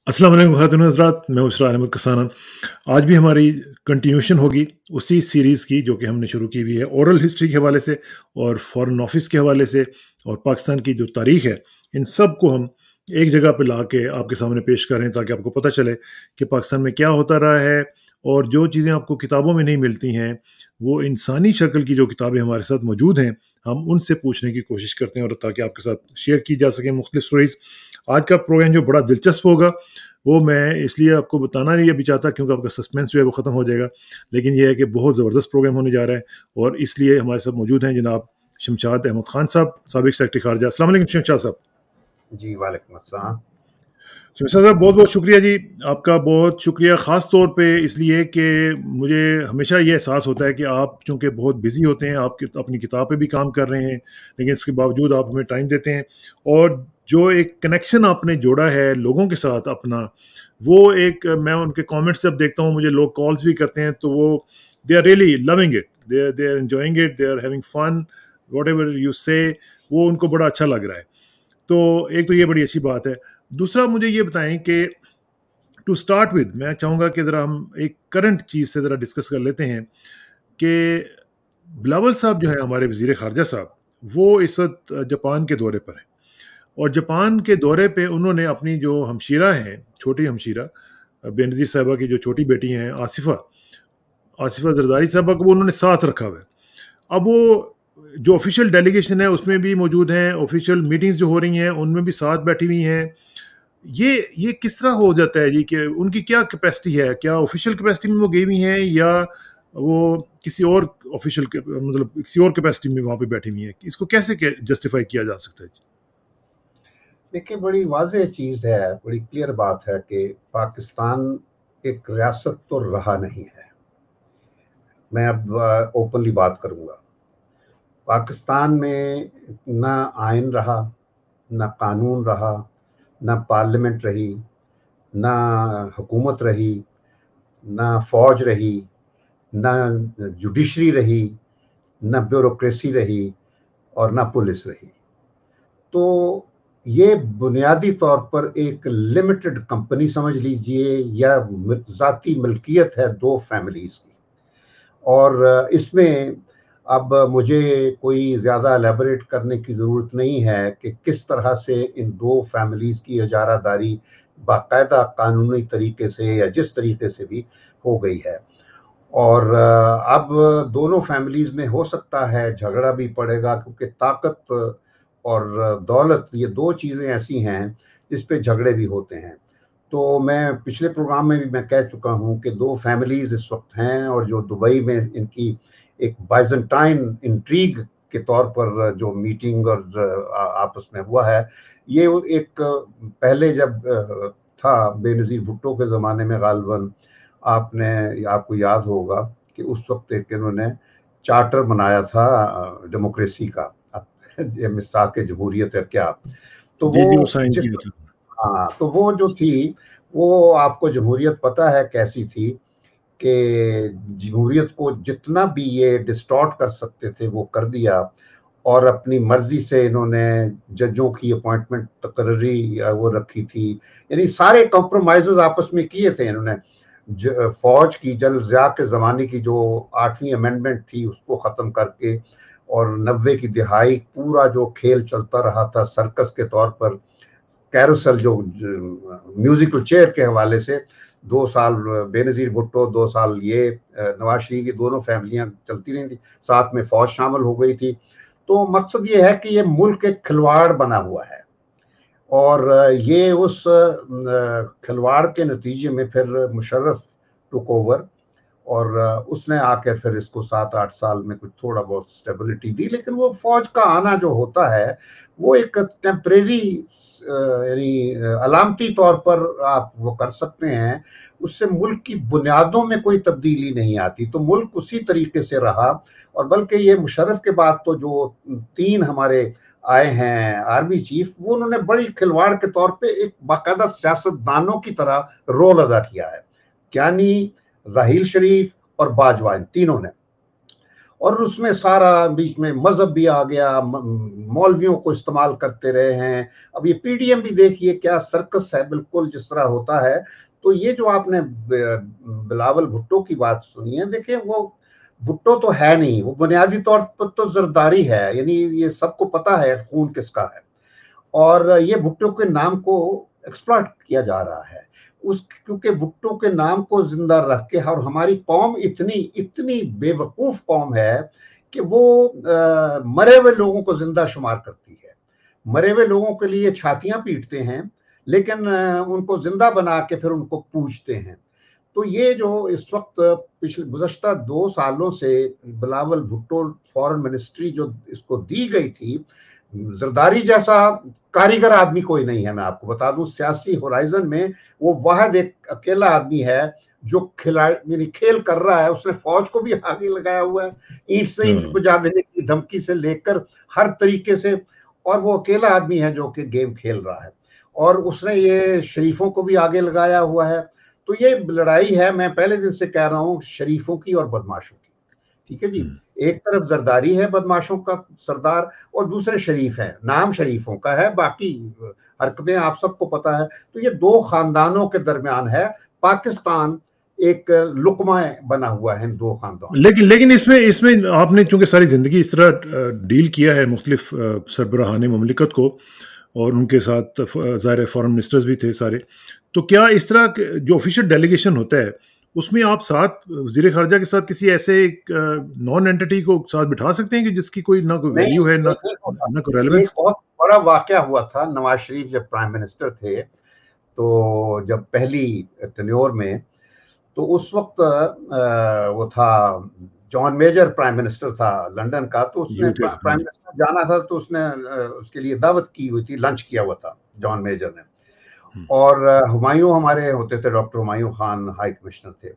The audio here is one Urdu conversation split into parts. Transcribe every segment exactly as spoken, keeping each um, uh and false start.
अस्सलाम वालेकुम ख़ातिन हज़रात, मैं उसरा अहमद कसाना। आज भी हमारी कंटिन्यूशन होगी उसी सीरीज़ की जो कि हमने शुरू की हुई है ओरल हिस्ट्री के हवाले से और फ़ॉरेन ऑफिस के हवाले से और पाकिस्तान की जो तारीख़ है, इन सब को हम एक जगह पे ला के आपके सामने पेश कर रहे हैं ताकि आपको पता चले कि पाकिस्तान में क्या होता रहा है और जो चीज़ें आपको किताबों में नहीं मिलती हैं, वो इंसानी शक्ल की जो किताबें हमारे साथ मौजूद हैं, हम उनसे पूछने की कोशिश करते हैं और ताकि आपके साथ शेयर की जा सकें मुख्तलिफ स्टोरीज़। आज का प्रोग्राम जो बड़ा दिलचस्प होगा, वो मैं इसलिए आपको बताना नहीं अभी चाहता क्योंकि आपका सस्पेंस जो है वो ख़त्म हो जाएगा। लेकिन ये है कि बहुत ज़बरदस्त प्रोग्राम होने जा रहा है और इसलिए हमारे साथ मौजूद हैं जनाब शमशाद अहमद खान साहब, साबिक़ सेक्रेटरी ख़ारजा। अस्सलाम वालेकुम शमशाद साहब। जी, वालेकुम अस्सलाम। शमशाद साहब बहुत-बहुत शुक्रिया जी, आपका बहुत शुक्रिया ख़ास तौर पे इसलिए कि मुझे हमेशा ये एहसास होता है कि आप चूँकि बहुत बिज़ी होते हैं, आप कित अपनी किताब पे भी काम कर रहे हैं, लेकिन इसके बावजूद आप हमें टाइम देते हैं और जो एक कनेक्शन आपने जोड़ा है लोगों के साथ अपना, वो एक मैं उनके कमेंट्स जब देखता हूँ, मुझे लोग कॉल्स भी करते हैं, तो वो they are really loving it, they are they are enjoying it, they are having fun, whatever you say, वो उनको बड़ा अच्छा लग रहा है। तो एक तो ये बड़ी अच्छी बात है। दूसरा मुझे ये बताएँ कि टू स्टार्ट विद मैं चाहूँगा कि ज़रा हम एक करंट चीज़ से ज़रा डिस्कस कर लेते हैं कि बिलावल साहब जो हैं हमारे वज़ीर ख़ारजा साहब, वो इस वक़्त जापान के दौरे पर हैं और जापान के दौरे पे उन्होंने अपनी जो हमशीरा हैं, छोटी हमशीरा बेनज़ीर साहिबा की जो छोटी बेटी हैं आसिफ़ा, आसिफ़ा ज़रदारी साहिबा को उन्होंने साथ रखा हुआ है। अब वो जो ऑफ़िशियल डेलीगेशन है उसमें भी मौजूद हैं, ऑफ़िशियल मीटिंग्स जो हो रही हैं उनमें भी साथ बैठी हुई हैं। ये ये किस तरह हो जाता है जी कि उनकी क्या कैपेसिटी है? क्या ऑफ़िशियल कैपेसिटी में वो गई हुई हैं या वो किसी और ऑफ़िशियल के मतलब किसी और कैपेसिटी में वहाँ पे बैठी हुई हैं? इसको कैसे के जस्टिफ़ाई किया जा सकता है? देखिए, बड़ी वाज़ेह चीज़ है, बड़ी क्लियर बात है कि पाकिस्तान एक रियासत तो रहा नहीं है। मैं अब अ, ओपनली बात करूँगा। पाकिस्तान में ना आइन रहा, ना कानून रहा, ना पार्लियामेंट रही, ना हुकूमत रही, ना फ़ौज रही, ना जुडिशरी रही, ना ब्यूरोक्रेसी रही और ना पुलिस रही। तो ये बुनियादी तौर पर एक लिमिटेड कंपनी समझ लीजिए या ज़ाती मिल्कियत है दो फैमिलीज़ की। और इसमें अब मुझे कोई ज़्यादा एलैबोरेट करने की ज़रूरत नहीं है कि किस तरह से इन दो फैमिलीज़ की इजारादारी बाकायदा कानूनी तरीके से या जिस तरीके से भी हो गई है। और अब दोनों फैमिलीज़ में हो सकता है झगड़ा भी पड़ेगा क्योंकि ताकत और दौलत ये दो चीज़ें ऐसी हैं जिस पे झगड़े भी होते हैं। तो मैं पिछले प्रोग्राम में भी मैं कह चुका हूँ कि दो फैमिलीज़ इस वक़्त हैं और जो दुबई में इनकी एक बाइज़ेंटाइन इंट्रिग के तौर पर जो मीटिंग और आपस में हुआ है, ये एक पहले जब था बेनज़ीर भुट्टो के ज़माने में ग़ालिबन आपने आपको याद होगा कि उस वक़्त एक इन्होंने चार्टर बनाया था डेमोक्रेसी का, मिसाक़ जमहूरियत है क्या? तो जी, जी, वो वो साइन जिस किया था। हाँ, तो वो जो थी, वो आपको जमहूरियत पता है कैसी थी कि जमहूरियत को जितना भी ये डिस्टॉर्ट कर सकते थे, वो कर दिया और अपनी मर्ज़ी से इन्होंने जजों की अपॉइंटमेंट तकर्री वो रखी थी। यानी सारे कॉम्प्रोमाइज़ेज़ आपस में किए थे इन्होंने। ज फ़ौज की जल ज़िया के ज़माने की जो आठवीं अमेंडमेंट थी, उसको ख़त्म करके और नब्बे की दिहाई पूरा जो खेल चलता रहा था सर्कस के तौर पर, कैरोसेल जो म्यूज़िकल चेयर के हवाले से दो साल बेनज़ीर भुट्टो, दो साल ये नवाज़ शरीफ की दोनों फैमिलियाँ चलती रही थी, साथ में फ़ौज शामिल हो गई थी। तो मकसद ये है कि ये मुल्क एक खिलवाड़ बना हुआ है और ये उस खिलवाड़ के नतीजे में फिर मुशर्रफ टूक ओवर और उसने आकर फिर इसको सात आठ साल में कुछ थोड़ा बहुत स्टेबिलिटी दी। लेकिन वो फ़ौज का आना जो होता है, वो एक टेम्परेरी यानी अलामती तौर पर आप वो कर सकते हैं, उससे मुल्क की बुनियादों में कोई तब्दीली नहीं आती। तो मुल्क उसी तरीके से रहा और बल्कि ये मुशर्रफ के बाद तो जो तीन हमारे आए हैं आर्मी चीफ, वो उन्होंने बड़ी खिलवाड़ के तौर पे एक बाकायदा सियासतदानों की तरह रोल अदा किया है। यानी राहील शरीफ और बाजवा इन तीनों ने। اور اس میں سارا بیچ میں مذہب بھی آ گیا، مولویوں کو استعمال کرتے رہے ہیں. اب یہ پی ڈی ایم بھی دیکھیے کیا سرکس ہے بالکل جس طرح ہوتا ہے. تو یہ جو آپ نے بلاول بھٹو کی بات سنی ہے، دیکھیں وہ بھٹو تو ہے نہیں، وہ بنیادی طور پر تو زرداری ہے، یعنی یہ سب کو پتا ہے خون کس کا ہے، اور یہ بھٹو کے نام کو ایکسپلائٹ کیا جا رہا ہے اس کیونکہ بھٹو کے نام کو زندہ رکھ کے. اور ہماری قوم اتنی اتنی بے وقوف قوم ہے کہ وہ مرے ہوئے لوگوں کو زندہ شمار کرتی ہے، مرے ہوئے لوگوں کے لیے چھاتیاں پیٹتے ہیں لیکن ان کو زندہ بنا کے پھر ان کو پوجتے ہیں. تو یہ جو اس وقت پچھلے گزشتہ دو سالوں سے بلاول بھٹو فورن منسٹری جو اس کو دی گئی تھی، زرداری جیسا کاریگر آدمی کوئی نہیں ہے. میں آپ کو بتا دوں سیاسی ہورائزن میں وہ واحد ایک اکیلا آدمی ہے جو یعنی کھیل کر رہا ہے. اس نے فوج کو بھی آگے لگایا ہوا ہے، اینٹ سے اینٹ بجا دینے کی دھمکی سے لے کر ہر طریقے سے، اور وہ اکیلا آدمی ہے جو کہ گیم کھیل رہا ہے. اور اس نے یہ شریفوں کو بھی آگے لگایا ہوا ہے. تو یہ لڑائی ہے، میں پہلے دن سے کہہ رہا ہوں، شریفوں کی اور بدماشوں کی. ٹھیک ہے جی، ایک طرف زرداری ہے بدماشوں کا سردار، اور دوسرے شریف ہیں، نام شریفوں کا ہے، باقی حرکتیں آپ سب کو پتا ہے. تو یہ دو خاندانوں کے درمیان ہے. پاکستان ایک لقمہ بنا ہوا ہے ان دو خاندانوں. لیکن لیکن اس میں اس میں آپ نے چونکہ ساری زندگی اس طرح ڈیل کیا ہے مختلف سربراہان مملکت کو، اور ان کے ساتھ ظاہر فورن منسٹرز بھی تھے سارے، تو کیا اس طرح جو آفیشیل ڈیلیگیشن ہوتا ہے اس میں آپ ساتھ وزیر خارجہ کے ساتھ کسی ایسے ایک نان اینٹی کو ساتھ بٹھا سکتے ہیں کہ جس کی کوئی نہ کوئی ویلیو ہے نہ نہ کوئی ریلیونس؟ بہت بڑا واقعہ ہوا تھا. نواز شریف جب پرائم منسٹر تھے تو جب پہلی ٹینیور میں، تو اس وقت وہ تھا جان میجر پرائم منسٹر تھا لنڈن کا. تو اس نے پرائم منسٹر جانا تھا تو اس نے اس کے لیے دعوت کی ہوئی تھی، لنچ کیا ہوا تھا جان میجر نے. اور ہمایوں ہمارے ہوتے تھے، doctor Humayun Khan high commissioner تھے.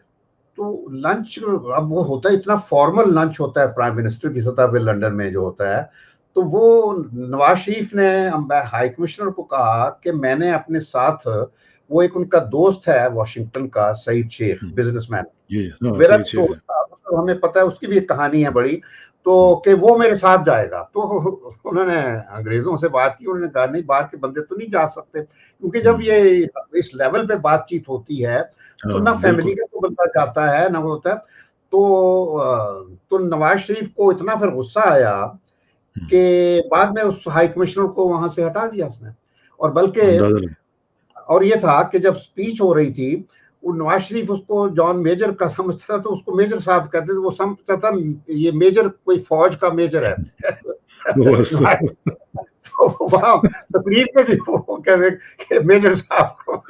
تو لنچ اب وہ ہوتا ہے اتنا فارمل لنچ ہوتا ہے پرائم منسٹر کی سطح پہ لنڈن میں جو ہوتا ہے. تو وہ نواز شریف نے ہائی کمشنر کو کہا کہ میں نے اپنے ساتھ، وہ ایک ان کا دوست ہے واشنگٹن کا، سعید شیخ، بزنس مین، میرا ہمیں پتہ ہے اس کی بھی ایک کہانی ہے بڑی، تو کہ وہ میرے ساتھ جائے گا. تو انہوں نے انگریزوں سے بات کی، انہوں نے کہا نہیں، باہر کے بندے تو نہیں جا سکتے، کیونکہ جب یہ اس لیول پہ بات چیت ہوتی ہے تو نہ فیملی کا تو بندہ جاتا ہے نہ وہ ہوتا ہے. تو تو نواز شریف کو اتنا پھر غصہ آیا کہ بعد میں اس ہائی کمشنر کو وہاں سے ہٹا دیا اس نے. اور بلکہ اور یہ تھا کہ جب سپیچ ہو رہی تھی، وہ نواز شریف اس کو جان میجر کا سمجھتا تھا تو اس کو میجر صاحب کہتے تھے، وہ سمجھتا تھا یہ میجر کوئی فوج کا میجر ہے. وہاں تقریر میں بھی وہ کہتے کہ میجر صاحب کو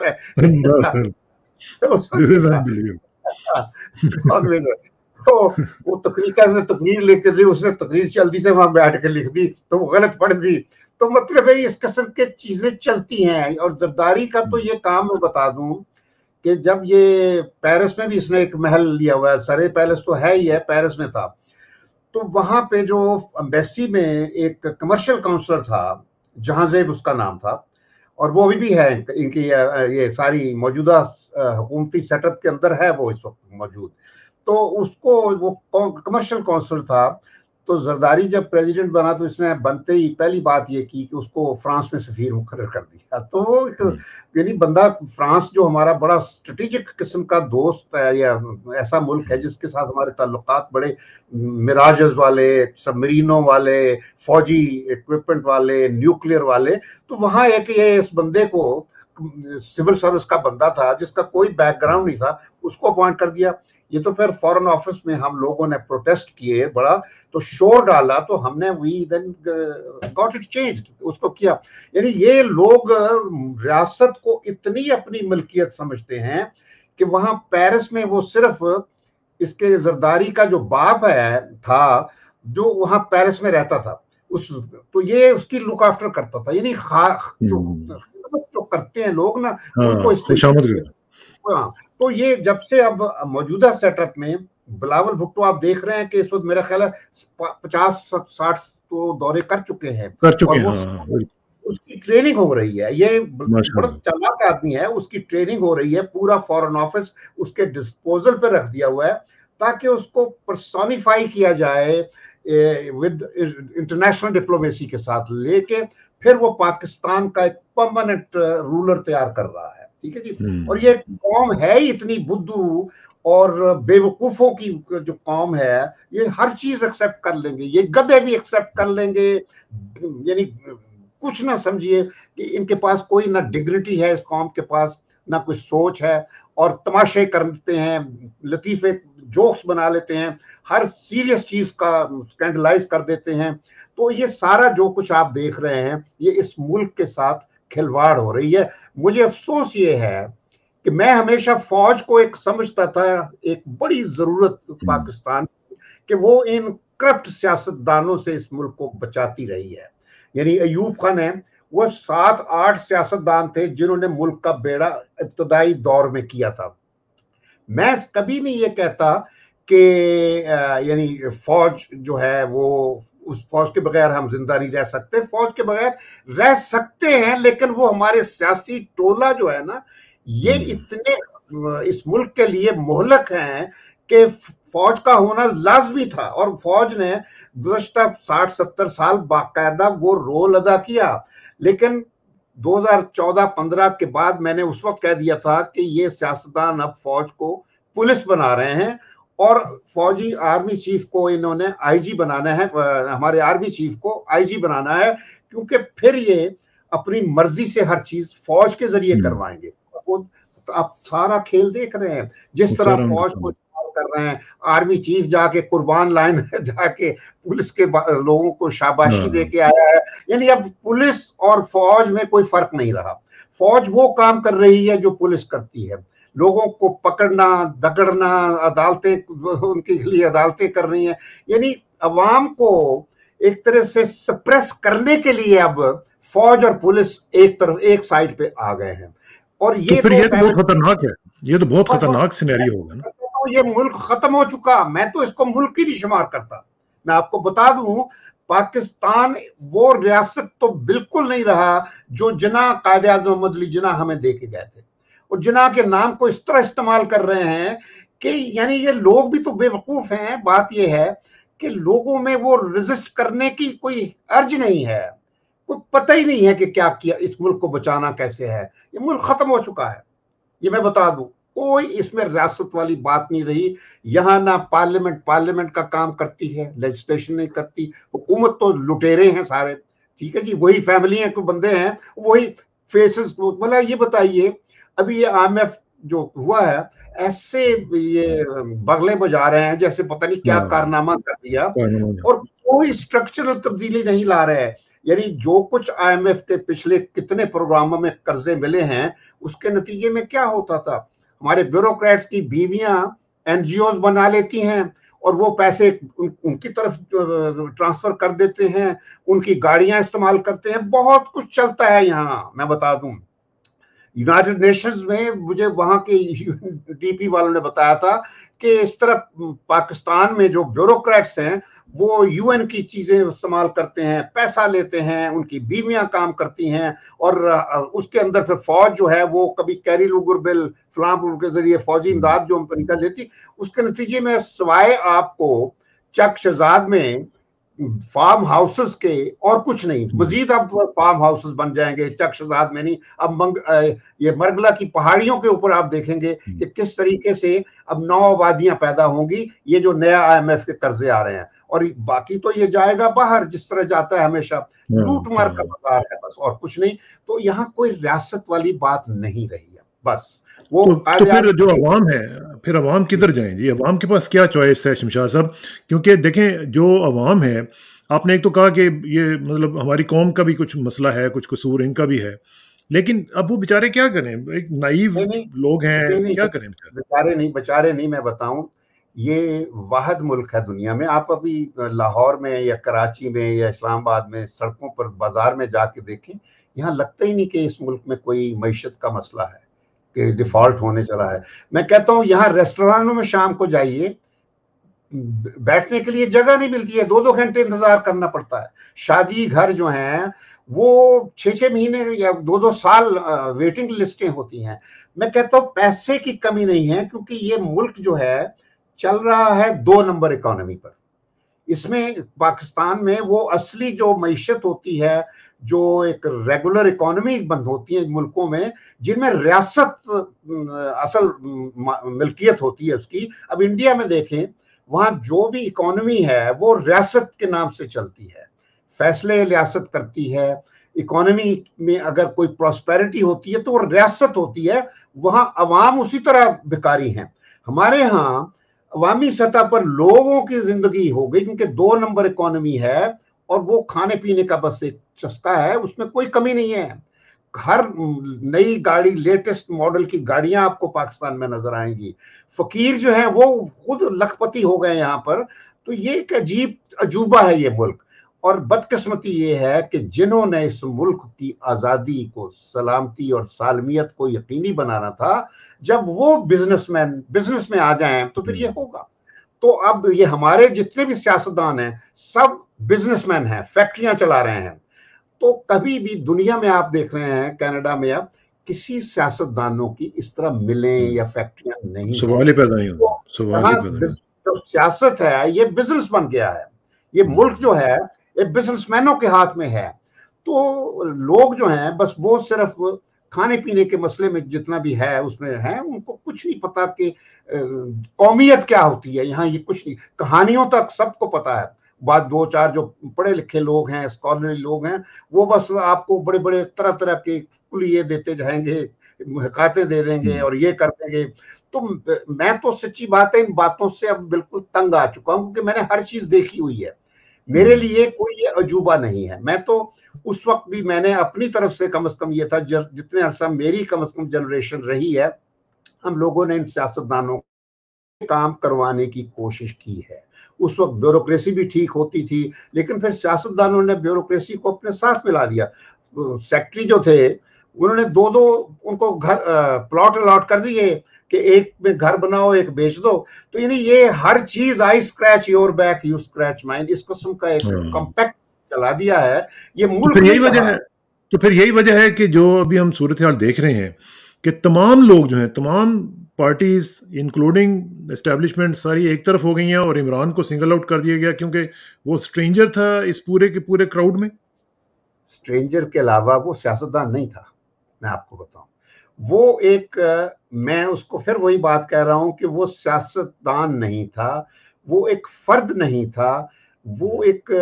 وہ تقریر تقریر لکھ کے دی، اس نے تقریر جلدی سے وہاں بیٹھ کے لکھ دی تو وہ غلط پڑھ دی. تو مطلب ہے اس قسم کے چیزیں چلتی ہیں. اور زرداری کا تو یہ کام میں بتا دوں کہ جب یہ پیرس میں بھی اس نے ایک محل لیا ہوا ہے، سرے پیلس تو ہے ہی ہے، پیرس میں تھا، تو وہاں پہ جو امبیسی میں ایک کمرشل کاؤنسلر تھا، جہاں زیب اس کا نام تھا، اور وہ ابھی بھی ہے ان کی یہ ساری موجودہ حکومتی سیٹ اپ کے اندر ہے وہ اس وقت موجود. تو اس کو وہ کمرشل کاؤنسلر تھا. تو زرداری جب پریزیڈنٹ بنا تو اس نے بنتے ہی پہلی بات یہ کی کہ اس کو فرانس میں سفیر مقرر کر دیا. تو یعنی بندہ فرانس جو ہمارا بڑا اسٹریٹجک قسم کا دوست ہے یا ایسا ملک ہے جس کے ساتھ ہمارے تعلقات بڑے میراجز والے، سب مرینوں والے، فوجی ایکوپمنٹ والے، نیوکلیر والے، تو وہاں ایک یہ اس بندے کو سول سروس کا بندہ تھا جس کا کوئی بیک گراؤنڈ نہیں تھا، اس کو اپوائنٹ کر دیا. یہ تو پھر فورن آفس میں ہم لوگوں نے پروٹیسٹ کیے، بڑا تو شور ڈالا، تو ہم نے we then got it change, اس کو کیا. یعنی یہ لوگ ریاست کو اتنی اپنی ملکیت سمجھتے ہیں کہ وہاں پیرس میں وہ صرف اس کے زرداری کا جو باپ ہے تھا جو وہاں پیرس میں رہتا تھا، اس تو یہ اس کی لک آفٹر کرتا تھا. یعنی جو کرتے ہیں لوگ نا ان کو تو یہ جب سے اب موجودہ سیٹ اپ میں بلاول بھٹو آپ دیکھ رہے ہیں کہ اس وقت میرا خیال ہے پچاس ساٹھ تو دورے کر چکے ہیں، اس کی ٹریننگ ہو رہی ہے. یہ بڑا چالاک آدمی ہے، اس کی ٹریننگ ہو رہی ہے، پورا فورن آفس اس کے ڈسپوزل پہ رکھ دیا ہوا ہے. تاکہ اس کو پرسونیفائی کیا جائے ود انٹرنیشنل ڈپلومیسی کے ساتھ لے کے، پھر وہ پاکستان کا ایک پرماننٹ رولر تیار کر رہا ہے، ٹھیک ہے جی۔ اور یہ قوم ہے ہی اتنی بدھو اور بے وقوفوں کی جو قوم ہے، یہ ہر چیز ایکسیپٹ کر لیں گے، یہ گدھے بھی ایکسیپٹ کر لیں گے، یعنی کچھ نہ سمجھیے کہ ان کے پاس کوئی نہ ڈگنیٹی ہے، اس قوم کے پاس نہ کوئی سوچ ہے، اور تماشے کرتے ہیں، لطیفے جوکس بنا لیتے ہیں، ہر سیریس چیز کا سکینڈلائز کر دیتے ہیں۔ تو یہ سارا جو کچھ آپ دیکھ رہے ہیں، یہ اس ملک کے ساتھ کھلواڑ ہو رہی ہے۔ مجھے افسوس یہ ہے کہ میں ہمیشہ فوج کو ایک سمجھتا تھا ایک بڑی ضرورت پاکستان کہ وہ ان کرپٹ سیاست دانوں سے اس ملک کو بچاتی رہی ہے۔ یعنی ایوب خان ہے، وہ سات آٹھ سیاست دان تھے جنہوں نے ملک کا بیڑا ابتدائی دور میں کیا تھا۔ میں کبھی نہیں یہ کہتا کہ یعنی فوج جو ہے وہ اس فوج کے بغیر ہم زندہ نہیں رہ سکتے، فوج کے بغیر رہ سکتے ہیں، لیکن وہ ہمارے سیاسی ٹولہ جو ہے نا، یہ اتنے اس ملک کے لیے مہلک ہیں کہ فوج کا ہونا لازمی تھا، اور فوج نے گزشتہ ساٹھ ستر سال باقاعدہ وہ رول ادا کیا۔ لیکن دو ہزار چودہ پندرہ کے بعد میں نے اس وقت کہہ دیا تھا کہ یہ سیاستدان اب فوج کو پولیس بنا رہے ہیں، اور فوجی آرمی چیف کو انہوں نے آئی جی بنانا ہے، ہمارے آرمی چیف کو آئی جی بنانا ہے، کیونکہ پھر یہ اپنی مرضی سے ہر چیز فوج کے ذریعے کروائیں گے۔ آپ سارا کھیل دیکھ رہے ہیں، جس طرح فوج کو کر رہے ہیں، آرمی چیف جا کے قربان لائن میں جا کے پولیس کے لوگوں کو شاباشی دے کے آیا ہے۔ یعنی اب پولیس اور فوج میں کوئی فرق نہیں رہا، فوج وہ کام کر رہی ہے جو پولیس کرتی ہے، لوگوں کو پکڑنا دکڑنا، عدالتیں ان کے لیے عدالتیں کر رہی ہیں۔ یعنی عوام کو ایک طرح سے سپریس کرنے کے لیے اب فوج اور پولیس ایک طرف ایک سائڈ پہ آ گئے ہیں، اور یہ تو یہ تو بہت خطرناک ہے، یہ تو بہت خطرناک سینیریو ہوگا نا۔ یہ ملک ختم ہو چکا، میں تو اس کو ملک ہی نہیں شمار کرتا۔ میں آپ کو بتا دوں، پاکستان وہ ریاست تو بالکل نہیں رہا جو جناح قائد اعظم محمد علی جناح ہمیں دے کے گئے تھے، اور جناح کے نام کو اس طرح استعمال کر رہے ہیں کہ یعنی یہ لوگ بھی تو بے وقوف ہیں۔ بات یہ ہے کہ لوگوں میں وہ ریزسٹ کرنے کی کوئی ارج نہیں ہے، کوئی پتہ ہی نہیں ہے کہ کیا کیا، اس ملک کو بچانا کیسے ہے۔ یہ ملک ختم ہو چکا ہے، یہ میں بتا دوں، کوئی اس میں ریاست والی بات نہیں رہی۔ یہاں نہ پارلیمنٹ پارلیمنٹ کا کام کرتی ہے، لیجسلیشن نہیں کرتی، حکومت تو لٹیرے ہیں سارے، ٹھیک ہے جی، وہی فیملی ہیں، کوئی بندے ہیں، وہی فیسز۔ مطلب یہ بتائیے، ابھی یہ آئی ایم ایف جو ہوا ہے، ایسے یہ بغلے بجا رہے ہیں جیسے پتہ نہیں کیا کارنامہ کر دیا، اور کوئی اسٹرکچرل تبدیلی نہیں لا رہے ہیں۔ یعنی جو کچھ آئی ایم ایف کے پچھلے کتنے پروگراموں میں قرضے ملے ہیں، اس کے نتیجے میں کیا ہوتا تھا؟ ہمارے بیوروکریٹس کی بیویاں این جی اوز بنا لیتی ہیں، اور وہ پیسے ان کی طرف ٹرانسفر کر دیتے ہیں، ان کی گاڑیاں استعمال کرتے ہیں، بہت کچھ چلتا ہے یہاں۔ میں بتا دوں، یونائٹڈ نیشنز میں مجھے وہاں کے ڈی پی والوں نے بتایا تھا کہ اس طرح پاکستان میں جو بیوروکریٹس ہیں وہ یو این کی چیزیں استعمال کرتے ہیں، پیسہ لیتے ہیں، ان کی بیویاں کام کرتی ہیں، اور اس کے اندر پھر فوج جو ہے وہ کبھی کیری لوگر بل فلاں بل کے ذریعے فوجی امداد جو امریکہ دیتی، اس کے نتیجے میں سوائے آپ کو چک شہزاد میں فارم ہاؤسز کے اور کچھ نہیں، مزید اب فارم ہاؤسز بن جائیں گے، چک شہزاد میں نہیں، اب منگ یہ مرگلا کی پہاڑیوں کے اوپر آپ دیکھیں گے کہ کس طریقے سے اب نو آبادیاں پیدا ہوں گی، یہ جو نیا آئی ایم ایف کے قرضے آ رہے ہیں، اور باقی تو یہ جائے گا باہر جس طرح جاتا ہے ہمیشہ، لوٹ مار کا بازار ہے بس، اور کچھ نہیں۔ تو یہاں کوئی ریاست والی بات نہیں رہی ہے بس۔ وہ تو پھر جو عوام ہے، پھر عوام کدھر جائیں جی؟ عوام کے پاس کیا چوائس ہے شمشاد صاحب؟ کیونکہ دیکھیں جو عوام ہے، آپ نے ایک تو کہا کہ یہ مطلب ہماری قوم کا بھی کچھ مسئلہ ہے، کچھ قصور ان کا بھی ہے، لیکن اب وہ بیچارے کیا کریں؟ ایک نائیو لوگ ہیں، کیا کریں بیچارے؟ نہیں بیچارے نہیں، میں بتاؤں، یہ واحد ملک ہے دنیا میں۔ آپ ابھی لاہور میں یا کراچی میں یا اسلام آباد میں سڑکوں پر بازار میں جا کے دیکھیں، یہاں لگتا ہی نہیں کہ اس ملک میں کوئی معیشت کا مسئلہ ہے کہ ڈیفالٹ ہونے چلا ہے۔ میں کہتا ہوں یہاں ریسٹورانوں میں شام کو جائیے، بیٹھنے کے لیے جگہ نہیں ملتی ہے، دو دو گھنٹے انتظار کرنا پڑتا ہے۔ شادی گھر جو ہیں وہ چھ چھ مہینے یا دو دو سال ویٹنگ لسٹیں ہوتی ہیں۔ میں کہتا ہوں پیسے کی کمی نہیں ہے، کیونکہ یہ ملک جو ہے चल रहा है दो नंबर इकोनॉमी पर। इसमें पाकिस्तान में वो असली जो मईशत होती है, जो एक रेगुलर इकोनॉमी बंद होती है मुल्कों में जिनमें रियासत असल मिल्कियत होती है उसकी। अब इंडिया में देखें, वहां जो भी इकोनॉमी है वो रियासत के नाम से चलती है, फैसले रियासत करती है। इकोनॉमी में अगर कोई प्रॉस्पेरिटी होती है तो वो रियासत होती है, वहां अवाम उसी तरह भिखारी हैं। हमारे यहाँ अवामी सतह पर लोगों की जिंदगी हो गई, क्योंकि दो नंबर इकोनॉमी है और वो खाने पीने का बस एक चस्का है, उसमें कोई कमी नहीं है। हर नई गाड़ी, लेटेस्ट मॉडल की गाड़ियां आपको पाकिस्तान में नजर आएंगी। फकीर जो है वो खुद लखपति हो गए यहाँ पर। तो ये एक अजीब अजूबा है ये मुल्क। और बदकिस्मती ये है कि जिन्होंने इस मुल्क की आज़ादी को, सलामती और सालमियत को यकीनी बनाना था, जब वो बिजनेसमैन बिजनेस में आ जाएं तो फिर ये होगा। तो अब ये हमारे जितने भी सियासतदान हैं सब बिजनेसमैन हैं, फैक्ट्रियां चला रहे हैं। तो कभी भी दुनिया में आप देख रहे हैं, कनाडा में अब किसी सियासतदानों की इस तरह मिलें या फैक्ट्रियां नहीं, सवाल ही पैदा नहीं होता। सवाल ही पैदा नहीं। जो सियासत है ये बिजनेस बन गया है। ये मुल्क जो है ये बिजनेसमैनों के हाथ में है। तो लोग जो हैं बस वो सिर्फ खाने पीने के मसले में जितना भी है उसमें है, उनको कुछ नहीं पता कि कौमियत क्या होती है। यहाँ ये कुछ नहीं, कहानियों तक सबको पता है। बात दो चार जो पढ़े लिखे लोग हैं, स्कॉलरी लोग हैं, वो बस आपको बड़े बड़े तरह तरह के कुलिये देते जाएंगे, हकाते दे देंगे और ये कर देंगे। तो मैं तो सच्ची बात है इन बातों से अब बिल्कुल तंग आ चुका हूँ, क्योंकि मैंने हर चीज देखी हुई है। मेरे लिए कोई ये अजूबा नहीं है। मैं तो उस वक्त भी मैंने अपनी तरफ से कम से कम ये था, जितने अरसा मेरी कम से कम जनरेशन रही है, हम लोगों ने इन सियासतदानों को काम करवाने की कोशिश की है। उस वक्त ब्यूरोक्रेसी भी ठीक होती थी, लेकिन फिर सियासतदानों ने ब्यूरोक्रेसी को अपने साथ मिला दिया। सेक्रेटरी जो थे उन्होंने दो दो उनको घर प्लॉट अलॉट कर दिए कि एक में घर बनाओ, एक बेच दो। तो यानी ये हर चीज, I scratch your back you scratch mine, इस किस्म का एक कॉम्पैक्ट चला दिया है ये मुल्क। तो यही वजह है तो फिर यही वजह है कि जो अभी हम सूरत हाल देख रहे हैं कि तमाम लोग जो हैं, तमाम पार्टीज इंक्लूडिंग एस्टेब्लिशमेंट सारी एक तरफ हो गई हैं और इमरान को सिंगल आउट कर दिया गया क्योंकि वो स्ट्रेंजर था इस पूरे के पूरे क्राउड में। स्ट्रेंजर के अलावा वो सियासतदान नहीं था, मैं आपको बताऊं। वो एक, मैं उसको फिर वही बात कह रहा हूं कि वो सियासतदान नहीं था, वो एक फर्द नहीं था, वो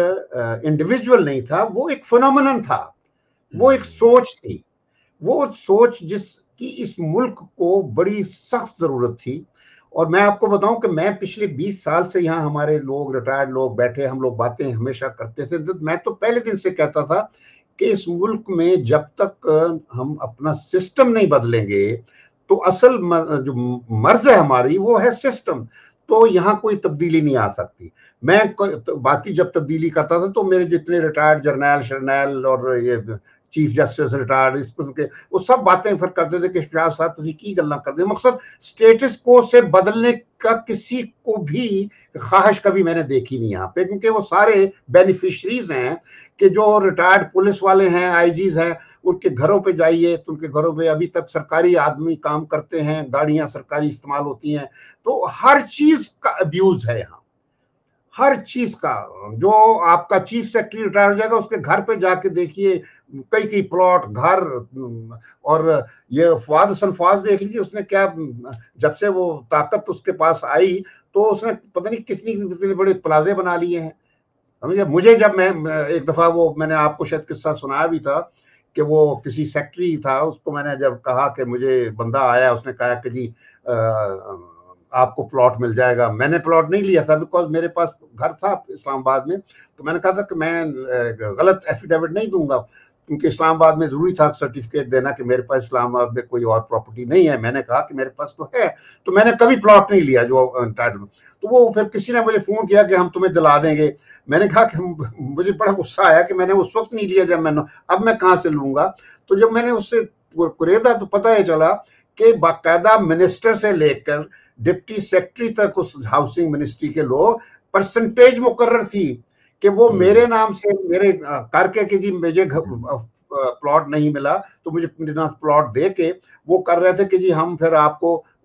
एक इंडिविजुअल नहीं था, वो एक फिनोमेनन था, वो एक सोच थी। वो सोच जिसकी इस मुल्क को बड़ी सख्त जरूरत थी। और मैं आपको बताऊं कि मैं पिछले बीस साल से यहाँ, हमारे लोग रिटायर्ड लोग बैठे, हम लोग बातें हमेशा करते थे। तो मैं तो पहले दिन से कहता था कि इस मुल्क में जब तक हम अपना सिस्टम नहीं बदलेंगे, तो असल जो मर्ज है हमारी वो है सिस्टम, तो यहाँ कोई तब्दीली नहीं आ सकती। मैं बाकी जब तब्दीली करता था तो मेरे जितने रिटायर्ड जर्नैल शर्नैल और ये चीफ जस्टिस रिटायर्ड, इस के वो सब बातें फिर करते थे कि शाह साहब तुम की गल्ला कर दे। मकसद स्टेटस को से बदलने का किसी को भी ख्वाहिश कभी मैंने देखी नहीं यहाँ पे, क्योंकि वो सारे बेनिफिशरीज हैं कि जो रिटायर्ड पुलिस वाले हैं, आईजीज हैं, उनके घरों पे जाइए तो उनके घरों पे अभी तक सरकारी आदमी काम करते हैं, गाड़ियां सरकारी इस्तेमाल होती हैं। तो हर चीज का अब्यूज है यहाँ, हर चीज का। जो आपका चीफ सेक्रेटरी रिटायर हो जाएगा उसके घर पे जाके देखिए, कई कई प्लॉट, घर। और ये फवाद हसन फवाद देख लीजिए, उसने क्या, जब से वो ताकत उसके पास आई तो उसने पता नहीं कितनी कितने बड़े प्लाजे बना लिए हैं, समझे। मुझे जब मैं एक दफा, वो मैंने आपको शायद किस्सा सुनाया भी था कि वो किसी सेक्रेटरी था, उसको मैंने जब कहा कि मुझे बंदा आया, उसने कहा कि जी आ, आपको प्लॉट मिल जाएगा। मैंने प्लॉट नहीं लिया था बिकॉज मेरे पास घर था इस्लामाबाद में, तो मैंने कहा था कि मैं गलत एफिडेविट नहीं दूंगा, क्योंकि इस्लामाबाद में जरूरी था सर्टिफिकेट देना कि मेरे पास इस्लामाबाद में कोई और प्रॉपर्टी नहीं है। मैंने कहा कि मेरे पास तो है, तो मैंने कभी प्लॉट नहीं लिया जो टाइटल। तो वो फिर किसी ने मुझे फोन किया कि हम तुम्हें दिला देंगे। मैंने कहा कि मुझे बड़ा गुस्सा आया कि मैंने उस वक्त नहीं लिया जब मैंने, अब मैं कहाँ से लूंगा। तो जब मैंने उससे कुरेदा तो पता ही चला कि बाकायदा मिनिस्टर से लेकर डिप्टी सेक्रेटरी तक उस हाउसिंग मिनिस्ट्री के लोग परसेंटेज मुकर्रर थी कि वो मेरे नाम से मेरे करके कि जी मुझे प्लॉट नहीं मिला तो मुझे प्लॉट दे के वो कर रहे थे कि जी हम फिर आपको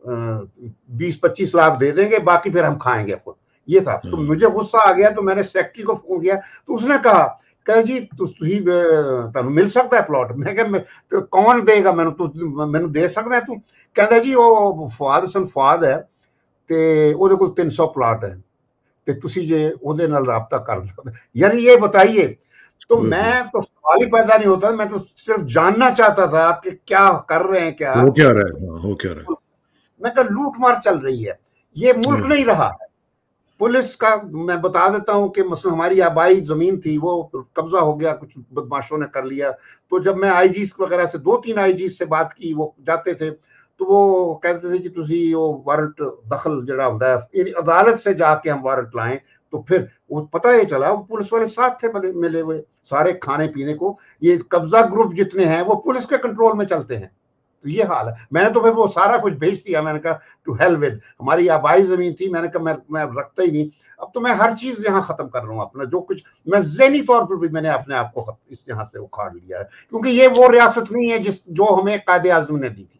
बीस पच्चीस लाख दे देंगे, बाकी फिर हम खाएंगे खुद। ये था। तो मुझे गुस्सा आ गया, तो मैंने सेक्रेटरी को फोन किया, तो उसने कहा कह जी ਤੁਸੀਂ ਤੁਹਾਨੂੰ ਮਿਲ ਸਕਦਾ ਹੈ ਪਲਾਟ। ਮੈਂ ਕਿਹਾ ਮੈਂ ਕੌਣ ਦੇਗਾ ਮੈਨੂੰ, ਤੂੰ ਮੈਨੂੰ ਦੇ ਸਕਦਾ ਤੂੰ? ਕਹਿੰਦਾ ਜੀ ਉਹ ਫੁਆਦ ਹਸਨ ਫੁਆਦ ਹੈ ਤੇ ਉਹਦੇ ਕੋਲ तीन सौ ਪਲਾਟ ਹੈ ਤੇ ਤੁਸੀਂ ਜੇ ਉਹਦੇ ਨਾਲ ਰਾਬਤਾ ਕਰ ਸਕਦੇ। यानी ये बताइए, तो मैं तो सवाल ही पैदा नहीं होता, मैं तो सिर्फ जानना चाहता था कि क्या कर रहे हैं, क्या हो क्या रहा है, हो क्या रहा है। मैं कहा लूट मार चल रही है, ये मुल्क नहीं रहा है। पुलिस का मैं बता देता हूं कि मसलन हमारी आबाई जमीन थी, वो कब्जा हो गया, कुछ बदमाशों ने कर लिया। तो जब मैं आईजी वगैरह से, दो तीन आईजी से बात की, वो जाते थे तो वो कहते थे कि तुसी वो वारंट दखल जड़ा होता है, अदालत से जाके हम वारंट लाएं। तो फिर वो पता ही चला, वो पुलिस वाले साथ थे मिले हुए, सारे खाने पीने को। ये कब्जा ग्रुप जितने हैं वो पुलिस के कंट्रोल में चलते हैं। तो ये हाल है। मैंने तो फिर वो सारा कुछ भेज दिया, मैंने कहा टू हेल विद, हमारी आबाई जमीन थी, मैंने कहा मैं मैं रखता ही नहीं। अब तो मैं हर चीज यहाँ खत्म कर रहा हूँ अपना, जो कुछ मैं ज़हनी तौर पर भी मैंने अपने आप को इस यहाँ से उखाड़ लिया है, क्योंकि ये वो रियासत नहीं है जिस जो हमें कायदे आज़म ने दी थी,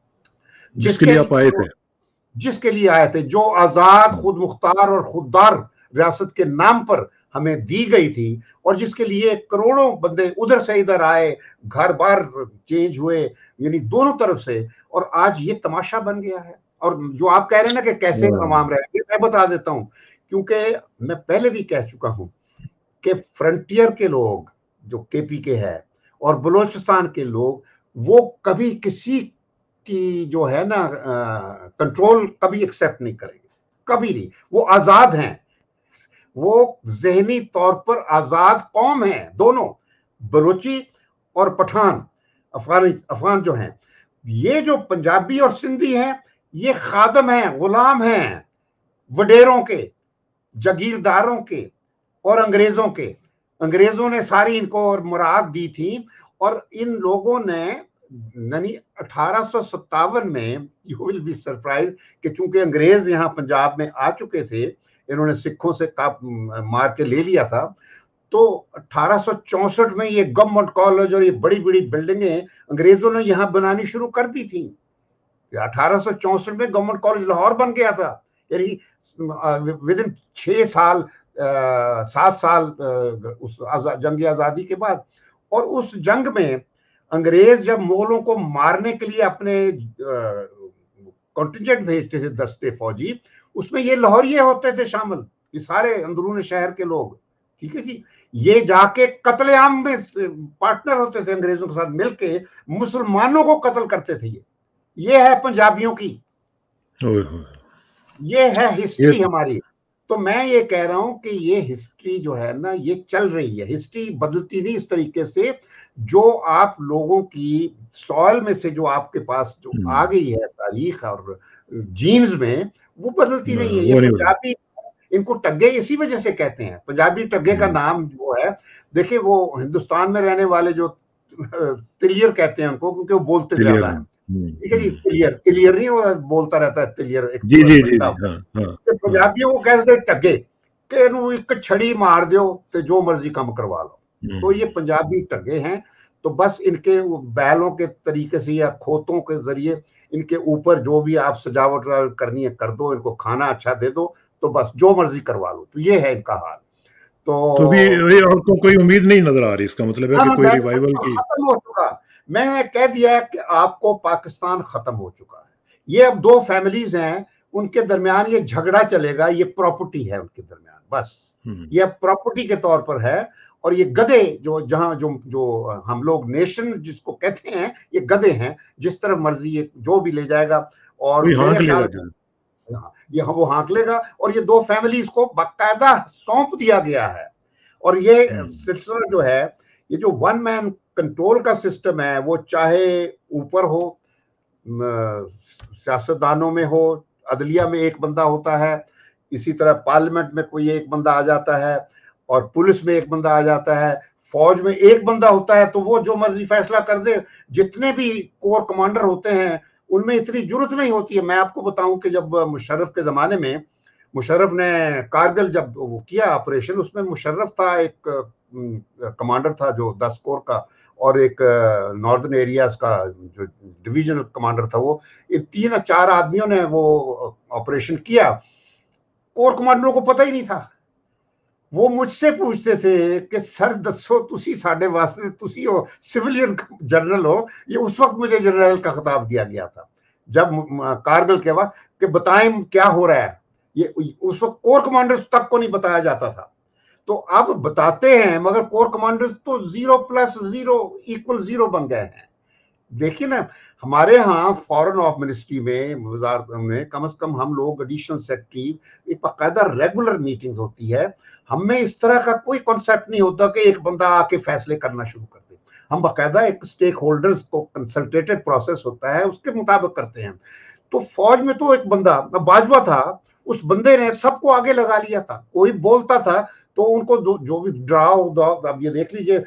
जिसके लिए आप आए थे, जिसके लिए आए थे, जो आजाद, खुद मुख्तार और खुददार रियासत के नाम पर हमें दी गई थी, और जिसके लिए करोड़ों बंदे उधर से इधर आए, घर बार चेंज हुए, यानी दोनों तरफ से। और आज ये तमाशा बन गया है। और जो आप कह रहे हैं ना कि कैसे तमाम रहेंगे, मैं बता देता हूं, क्योंकि मैं पहले भी कह चुका हूं कि फ्रंटियर के लोग जो केपी के है और बलूचिस्तान के लोग, वो कभी किसी की जो है ना कंट्रोल कभी एक्सेप्ट नहीं करेंगे, कभी नहीं। वो आजाद हैं, वो ज़हनी तौर पर आजाद कौम है, दोनों बलोची और पठान, अफगान अफगान जो हैं। ये जो पंजाबी और सिंधी हैं, ये खादम हैं, गुलाम हैं वडेरों के, जागीरदारों के और अंग्रेजों के। अंग्रेजों ने सारी इनको और मुराद दी थी, और इन लोगों ने यानी अठारह सौ सत्तावन में, यू विल बी सरप्राइज, कि चूंकि अंग्रेज यहाँ पंजाब में आ चुके थे, इन्होंने सिखों से काप मार के ले लिया था, तो अठारह सौ चौसठ में ये गवर्नमेंट कॉलेज और ये बड़ी बड़ी बिल्डिंगें अंग्रेजों ने यहाँ बनानी शुरू कर दी थी। अठारह सौ चौसठ में गवर्नमेंट कॉलेज लाहौर बन गया था, यानी विद इन छह साल सात साल उस जंग आज़ादी के बाद। और उस जंग में अंग्रेज जब मुगलों को मारने के लिए अपने कॉन्टिजेंट भेजते थे, दस्ते फौजी, उसमें ये लाहौरिये होते थे शामिल, ये सारे अंदरून शहर के लोग, ठीक है जी। ये जाके कत्लेआम में पार्टनर होते थे, अंग्रेजों के साथ मिलके मुसलमानों को कत्ल करते थे। ये ये है पंजाबियों की, ये है हिस्ट्री हमारी। तो मैं ये कह रहा हूं कि ये हिस्ट्री जो है ना, ये चल रही है, हिस्ट्री बदलती नहीं इस तरीके से। जो आप लोगों की सॉइल में से जो आपके पास जो आ गई है तारीख और जीन्स में, वो बदलती नहीं है। ये पंजाबी, इनको टग्गे इसी वजह से कहते हैं। पंजाबी टग्गे का नाम जो है, देखिए वो हिंदुस्तान में रहने वाले जो तिलियर कहते हैं उनको, क्योंकि वो बोलते ज्यादा है, ठीक है जी। तिलियर तिलियर नहीं, वो बोलता रहता है तिलियर, एक जी जी जी, हाँ, हाँ, पंजाबियों को कहते हैं टग्गे, कि इन्हों एक छड़ी मार दो तो जो मर्जी काम करवा लो। तो ये पंजाबी टग्गे हैं। तो बस इनके बैलों के तरीके से या खोतों के जरिए इनके ऊपर जो भी आप सजावट करनी है कर दो, इनको खाना अच्छा दे दो, तो बस जो मर्जी करवा लो। तो ये है इनका हाल। तो, तो भी आपको कोई उम्मीद नहीं नजर आ रही? इसका मतलब है कि कोई रिवाइवल की खत्म हो चुका। मैंने कह दिया कि आपको पाकिस्तान खत्म हो चुका है। ये अब दो फैमिलीज हैं, उनके दरमियान ये झगड़ा चलेगा, ये प्रॉपर्टी है उनके दरमियान, बस ये प्रॉपर्टी के तौर पर है। और ये गधे जो जहां जो जो हम लोग नेशन जिसको कहते हैं, ये गधे हैं, जिस तरफ मर्जी ये जो भी ले जाएगा। और ये वो हाँक लेगा। और ये दो फैमिलीज को बाकायदा सौंप दिया गया है। और ये सिलसिला जो है, ये जो वन मैन कंट्रोल का सिस्टम है, वो चाहे ऊपर हो, सियासतदानों में हो, अदलिया में एक बंदा होता है, इसी तरह पार्लियामेंट में कोई एक बंदा आ जाता है, और पुलिस में एक बंदा आ जाता है, फौज में एक बंदा होता है, तो वो जो मर्जी फैसला कर दे। जितने भी कोर कमांडर होते हैं उनमें इतनी जरूरत नहीं होती है। मैं आपको बताऊं कि जब मुशर्रफ के जमाने में, मुशर्रफ ने कारगिल जब वो किया ऑपरेशन, उसमें मुशर्रफ था एक کمانڈر تھا جو دس کور کا اور ایک ناردرن ایریاز کا جو ڈویژنل کمانڈر تھا، وہ تین چار آدمیوں نے وہ آپریشن کیا، کور کمانڈروں کو پتہ ہی نہیں تھا. وہ مجھ سے پوچھتے تھے کہ سر دسو تسی ساڈے واسطے تسی ہو سویلین جنرل ہو. یہ اس وقت مجھے جنرل کا خطاب دیا گیا تھا جب کارگل کے وقت، کہ بتائیں کیا ہو رہا ہے. یہ اس وقت کور کمانڈرز تک کو نہیں بتایا جاتا تھا. تو اب بتاتے ہیں مگر کور کمانڈرز تو zero plus zero equal zero بن گئے ہیں. دیکھیں نا ہمارے ہاں فورن آف منسٹری میں وزارت میں کم از کم ہم لوگ ایڈیشنل سیکرٹری ایک باقاعدہ ریگولر میٹنگ ہوتی ہے. ہم میں اس طرح کا کوئی کنسیپٹ نہیں ہوتا کہ ایک بندہ آ کے فیصلے کرنا شروع کر دے. ہم باقاعدہ ایک اسٹیک ہولڈرز کو کنسلٹیٹڈ پروسیس ہوتا ہے، اس کے مطابق کرتے ہیں. تو فوج میں تو ایک بندہ باجوہ تھا، اس بندے نے سب کو آگے لگا لیا تھا. کوئی بولتا تھا تو ان کو جو بھی ڈراؤ، اب یہ دیکھ لیجئے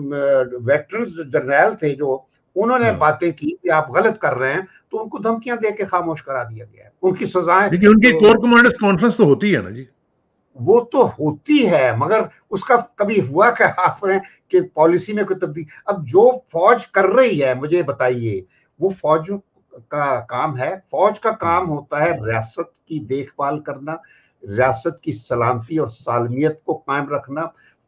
ویٹرنز جرنیل تھے جو انہوں نے باتیں کی کہ آپ غلط کر رہے ہیں تو ان کو دھمکیاں دے کے خاموش کرا دیا گیا ہے. ان کی سزائیں، لیکن ان کی کور کمانڈرز کانفرنس تو ہوتی ہے نا جی. وہ تو ہوتی ہے مگر اس کا کبھی ہوا کہ آپ نے کہ پالیسی میں کوئی تبدیلی. اب جو فوج کر رہی ہے مجھے بتائیے، وہ فوج کا کام ہے. فوج کا کام ہوتا ہے ریاست کی دیکھ بھال کرنا، ریاست کی سلامتی اور سالمیت کو قائم رکھنا.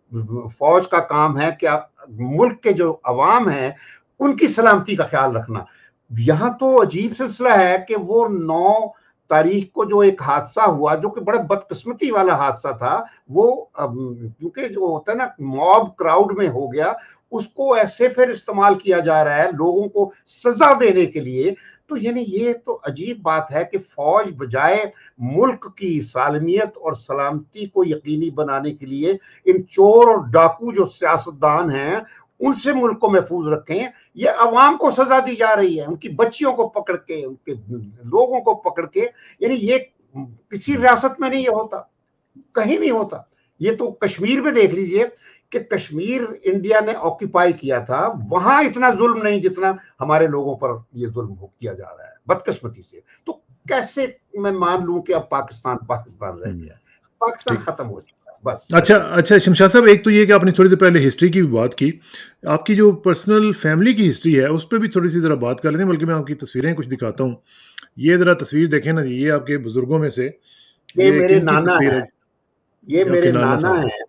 فوج کا کام ہے کہ ملک کے جو عوام ہیں ان کی سلامتی کا خیال رکھنا. یہاں تو عجیب سلسلہ ہے کہ وہ نو تاریخ کو جو ایک حادثہ ہوا جو کہ بڑا بدقسمتی والا حادثہ تھا، وہ کیونکہ جو ہوتا ہے نا موب کراؤڈ میں ہو گیا، اس کو ایسے پھر استعمال کیا جا رہا ہے لوگوں کو سزا دینے کے لیے. تو یعنی یہ تو عجیب بات ہے کہ فوج بجائے ملک کی سالمیت اور سلامتی کو یقینی بنانے کے لیے ان چور اور ڈاکو جو سیاستدان ہیں ان سے ملک کو محفوظ رکھیں، یہ عوام کو سزا دی جا رہی ہے، ان کی بچیوں کو پکڑ کے، ان کے لوگوں کو پکڑ کے. یعنی یہ کسی ریاست میں نہیں یہ ہوتا، کہیں نہیں ہوتا. یہ تو کشمیر میں دیکھ لیجئے کہ کشمیر انڈیا نے آکیپائی کیا تھا، وہاں اتنا ظلم نہیں جتنا ہمارے لوگوں پر یہ ظلم کیا جا رہا ہے بدقسمتی سے. تو کیسے میں مان لوں کہ اب پاکستان پاکستان رہ گیا؟ پاکستان ختم ہو چکا. اچھا اچھا شمشاد صاحب، ایک تو یہ کہ آپ نے تھوڑی دیر پہلے ہسٹری کی بھی بات کی، آپ کی جو پرسنل فیملی کی ہسٹری ہے اس پہ بھی تھوڑی سی ذرا بات کر لیتے ہیں. بلکہ میں آپ کی تصویریں کچھ دکھاتا ہوں. یہ ذرا تصویر دیکھیں نا جی، یہ آپ کے بزرگوں میں سے یہ میرے نانا ہے، یہ میرے نانا ہے.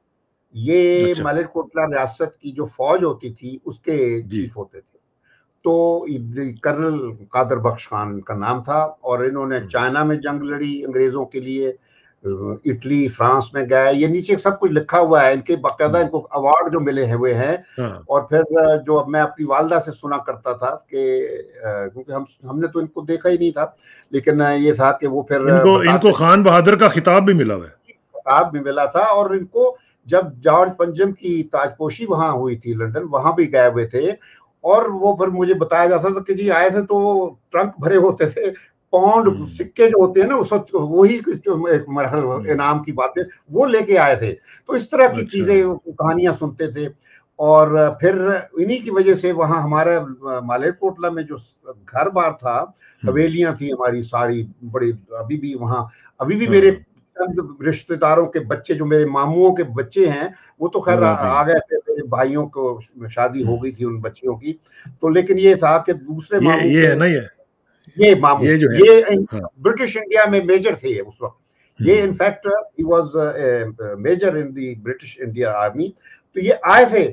یہ ملک کوٹلا ریاست کی جو فوج ہوتی تھی اس کے چیف ہوتے تھے. تو کرنل قادر بخش خان کا نام تھا، اور انہوں نے چائنا میں جنگ لڑی انگریزوں کے لیے، اٹلی فرانس میں گئے. یہ نیچے سب کچھ لکھا ہوا ہے، ان کے باقاعدہ ان کو ایوارڈ جو ملے ہوئے ہیں. اور پھر جو میں اپنی والدہ سے سنا کرتا تھا کہ کیونکہ ہم ہم نے تو ان کو دیکھا ہی نہیں تھا، لیکن یہ تھا کہ وہ پھر ان کو ان کو خان بہادر کا خطاب بھی ملا ہوا ہے، خطاب بھی ملا تھا. اور ان کو جب جارج پنجم کی تاج پوشی وہاں ہوئی تھی لندن، وہاں بھی گئے ہوئے تھے. اور وہ پھر مجھے بتایا جاتا تھا کہ جی آئے تھے تو ٹرنک بھرے ہوتے تھے، پاؤنڈ سکے جو ہوتے ہیں نا اس وقت وہی ایک مرحلہ انعام کی باتیں وہ لے کے آئے تھے. تو اس طرح کی چیزیں کہانیاں سنتے تھے. اور پھر انہی کی وجہ سے وہاں ہمارا مالک کوٹلا میں جو گھر بار تھا، حویلیاں تھیں ہماری ساری بڑی، ابھی بھی وہاں ابھی بھی میرے رشتہ داروں کے بچے جو میرے ماموں کے بچے ہیں وہ تو خیر آ گئے تھے، میرے بھائیوں کو شادی ہو گئی تھی ان بچیوں کی. تو لیکن یہ تھا کہ دوسرے ماموں یہ ہے نا یہ یہ ماموں یہ برٹش انڈیا میں میجر تھے اس وقت. یہ in fact he was major in the British India Army. تو یہ آئے تھے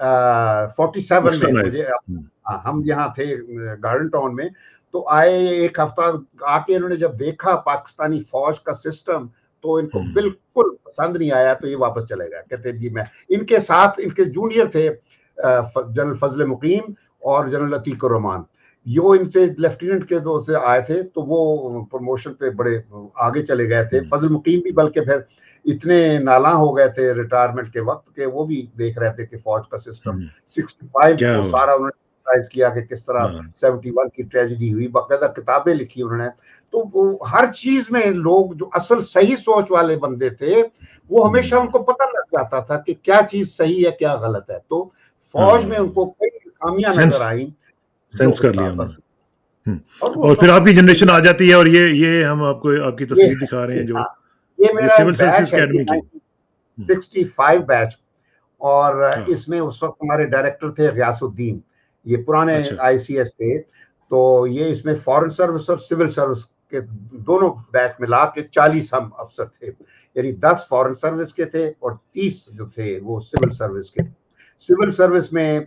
فورٹی سیون میں، مجھے ہم یہاں تھے گارڈن ٹاؤن میں. تو آئے ایک ہفتہ آ کے انہوں نے جب دیکھا پاکستانی فوج کا سسٹم تو ان کو بالکل پسند نہیں آیا. تو یہ واپس چلے گئے، کہتے جی میں ان کے ساتھ ان کے جونیئر تھے جنرل فضل مقیم اور جنرل عتیق الرحمان، یہ ان سے لیفٹیننٹ کے دور سے آئے تھے. تو وہ پروموشن پہ بڑے آگے چلے گئے تھے. فضل مقیم بھی بلکہ پھر اتنے نالاں ہو گئے تھے ریٹائرمنٹ کے وقت کہ وہ بھی دیکھ رہے تھے کہ فوج کا سسٹم سکسٹی فائیو کو سارا انہوں نے کیا کہ کس طرح سیونٹی ون کی ٹریجڈی ہوئی. باقاعدہ کتابیں لکھی انہوں نے. تو وہ ہر چیز میں لوگ جو اصل صحیح سوچ والے بندے تھے وہ ہمیشہ ان کو پتہ لگ جاتا تھا کہ کیا چیز صحیح ہے کیا غلط ہے. تو فوج میں ان کو کئی خامیاں نظر آئیں، سینس کر لیا انہوں نے. اور پھر آپ کی جنریشن آ جاتی ہے اور یہ یہ ہم آپ کو آپ کی تصویر دکھا رہے ہیں جو یہ میرا سول سروس اکیڈمی کی سکسٹی فائیو بیچ. اور ہاں اس میں اس وقت ہمارے ڈائریکٹر تھے غیاث الدین، یہ پرانے اچھا آئی سی ایس تھے، تو یہ اس میں فارن سروس اور سول سروس کے دونوں بیچ ملا کے چالیس ہم افسر تھے، یعنی دس فارن سروس کے تھے اور تیس جو تھے وہ سول سروس کے. سول سروس میں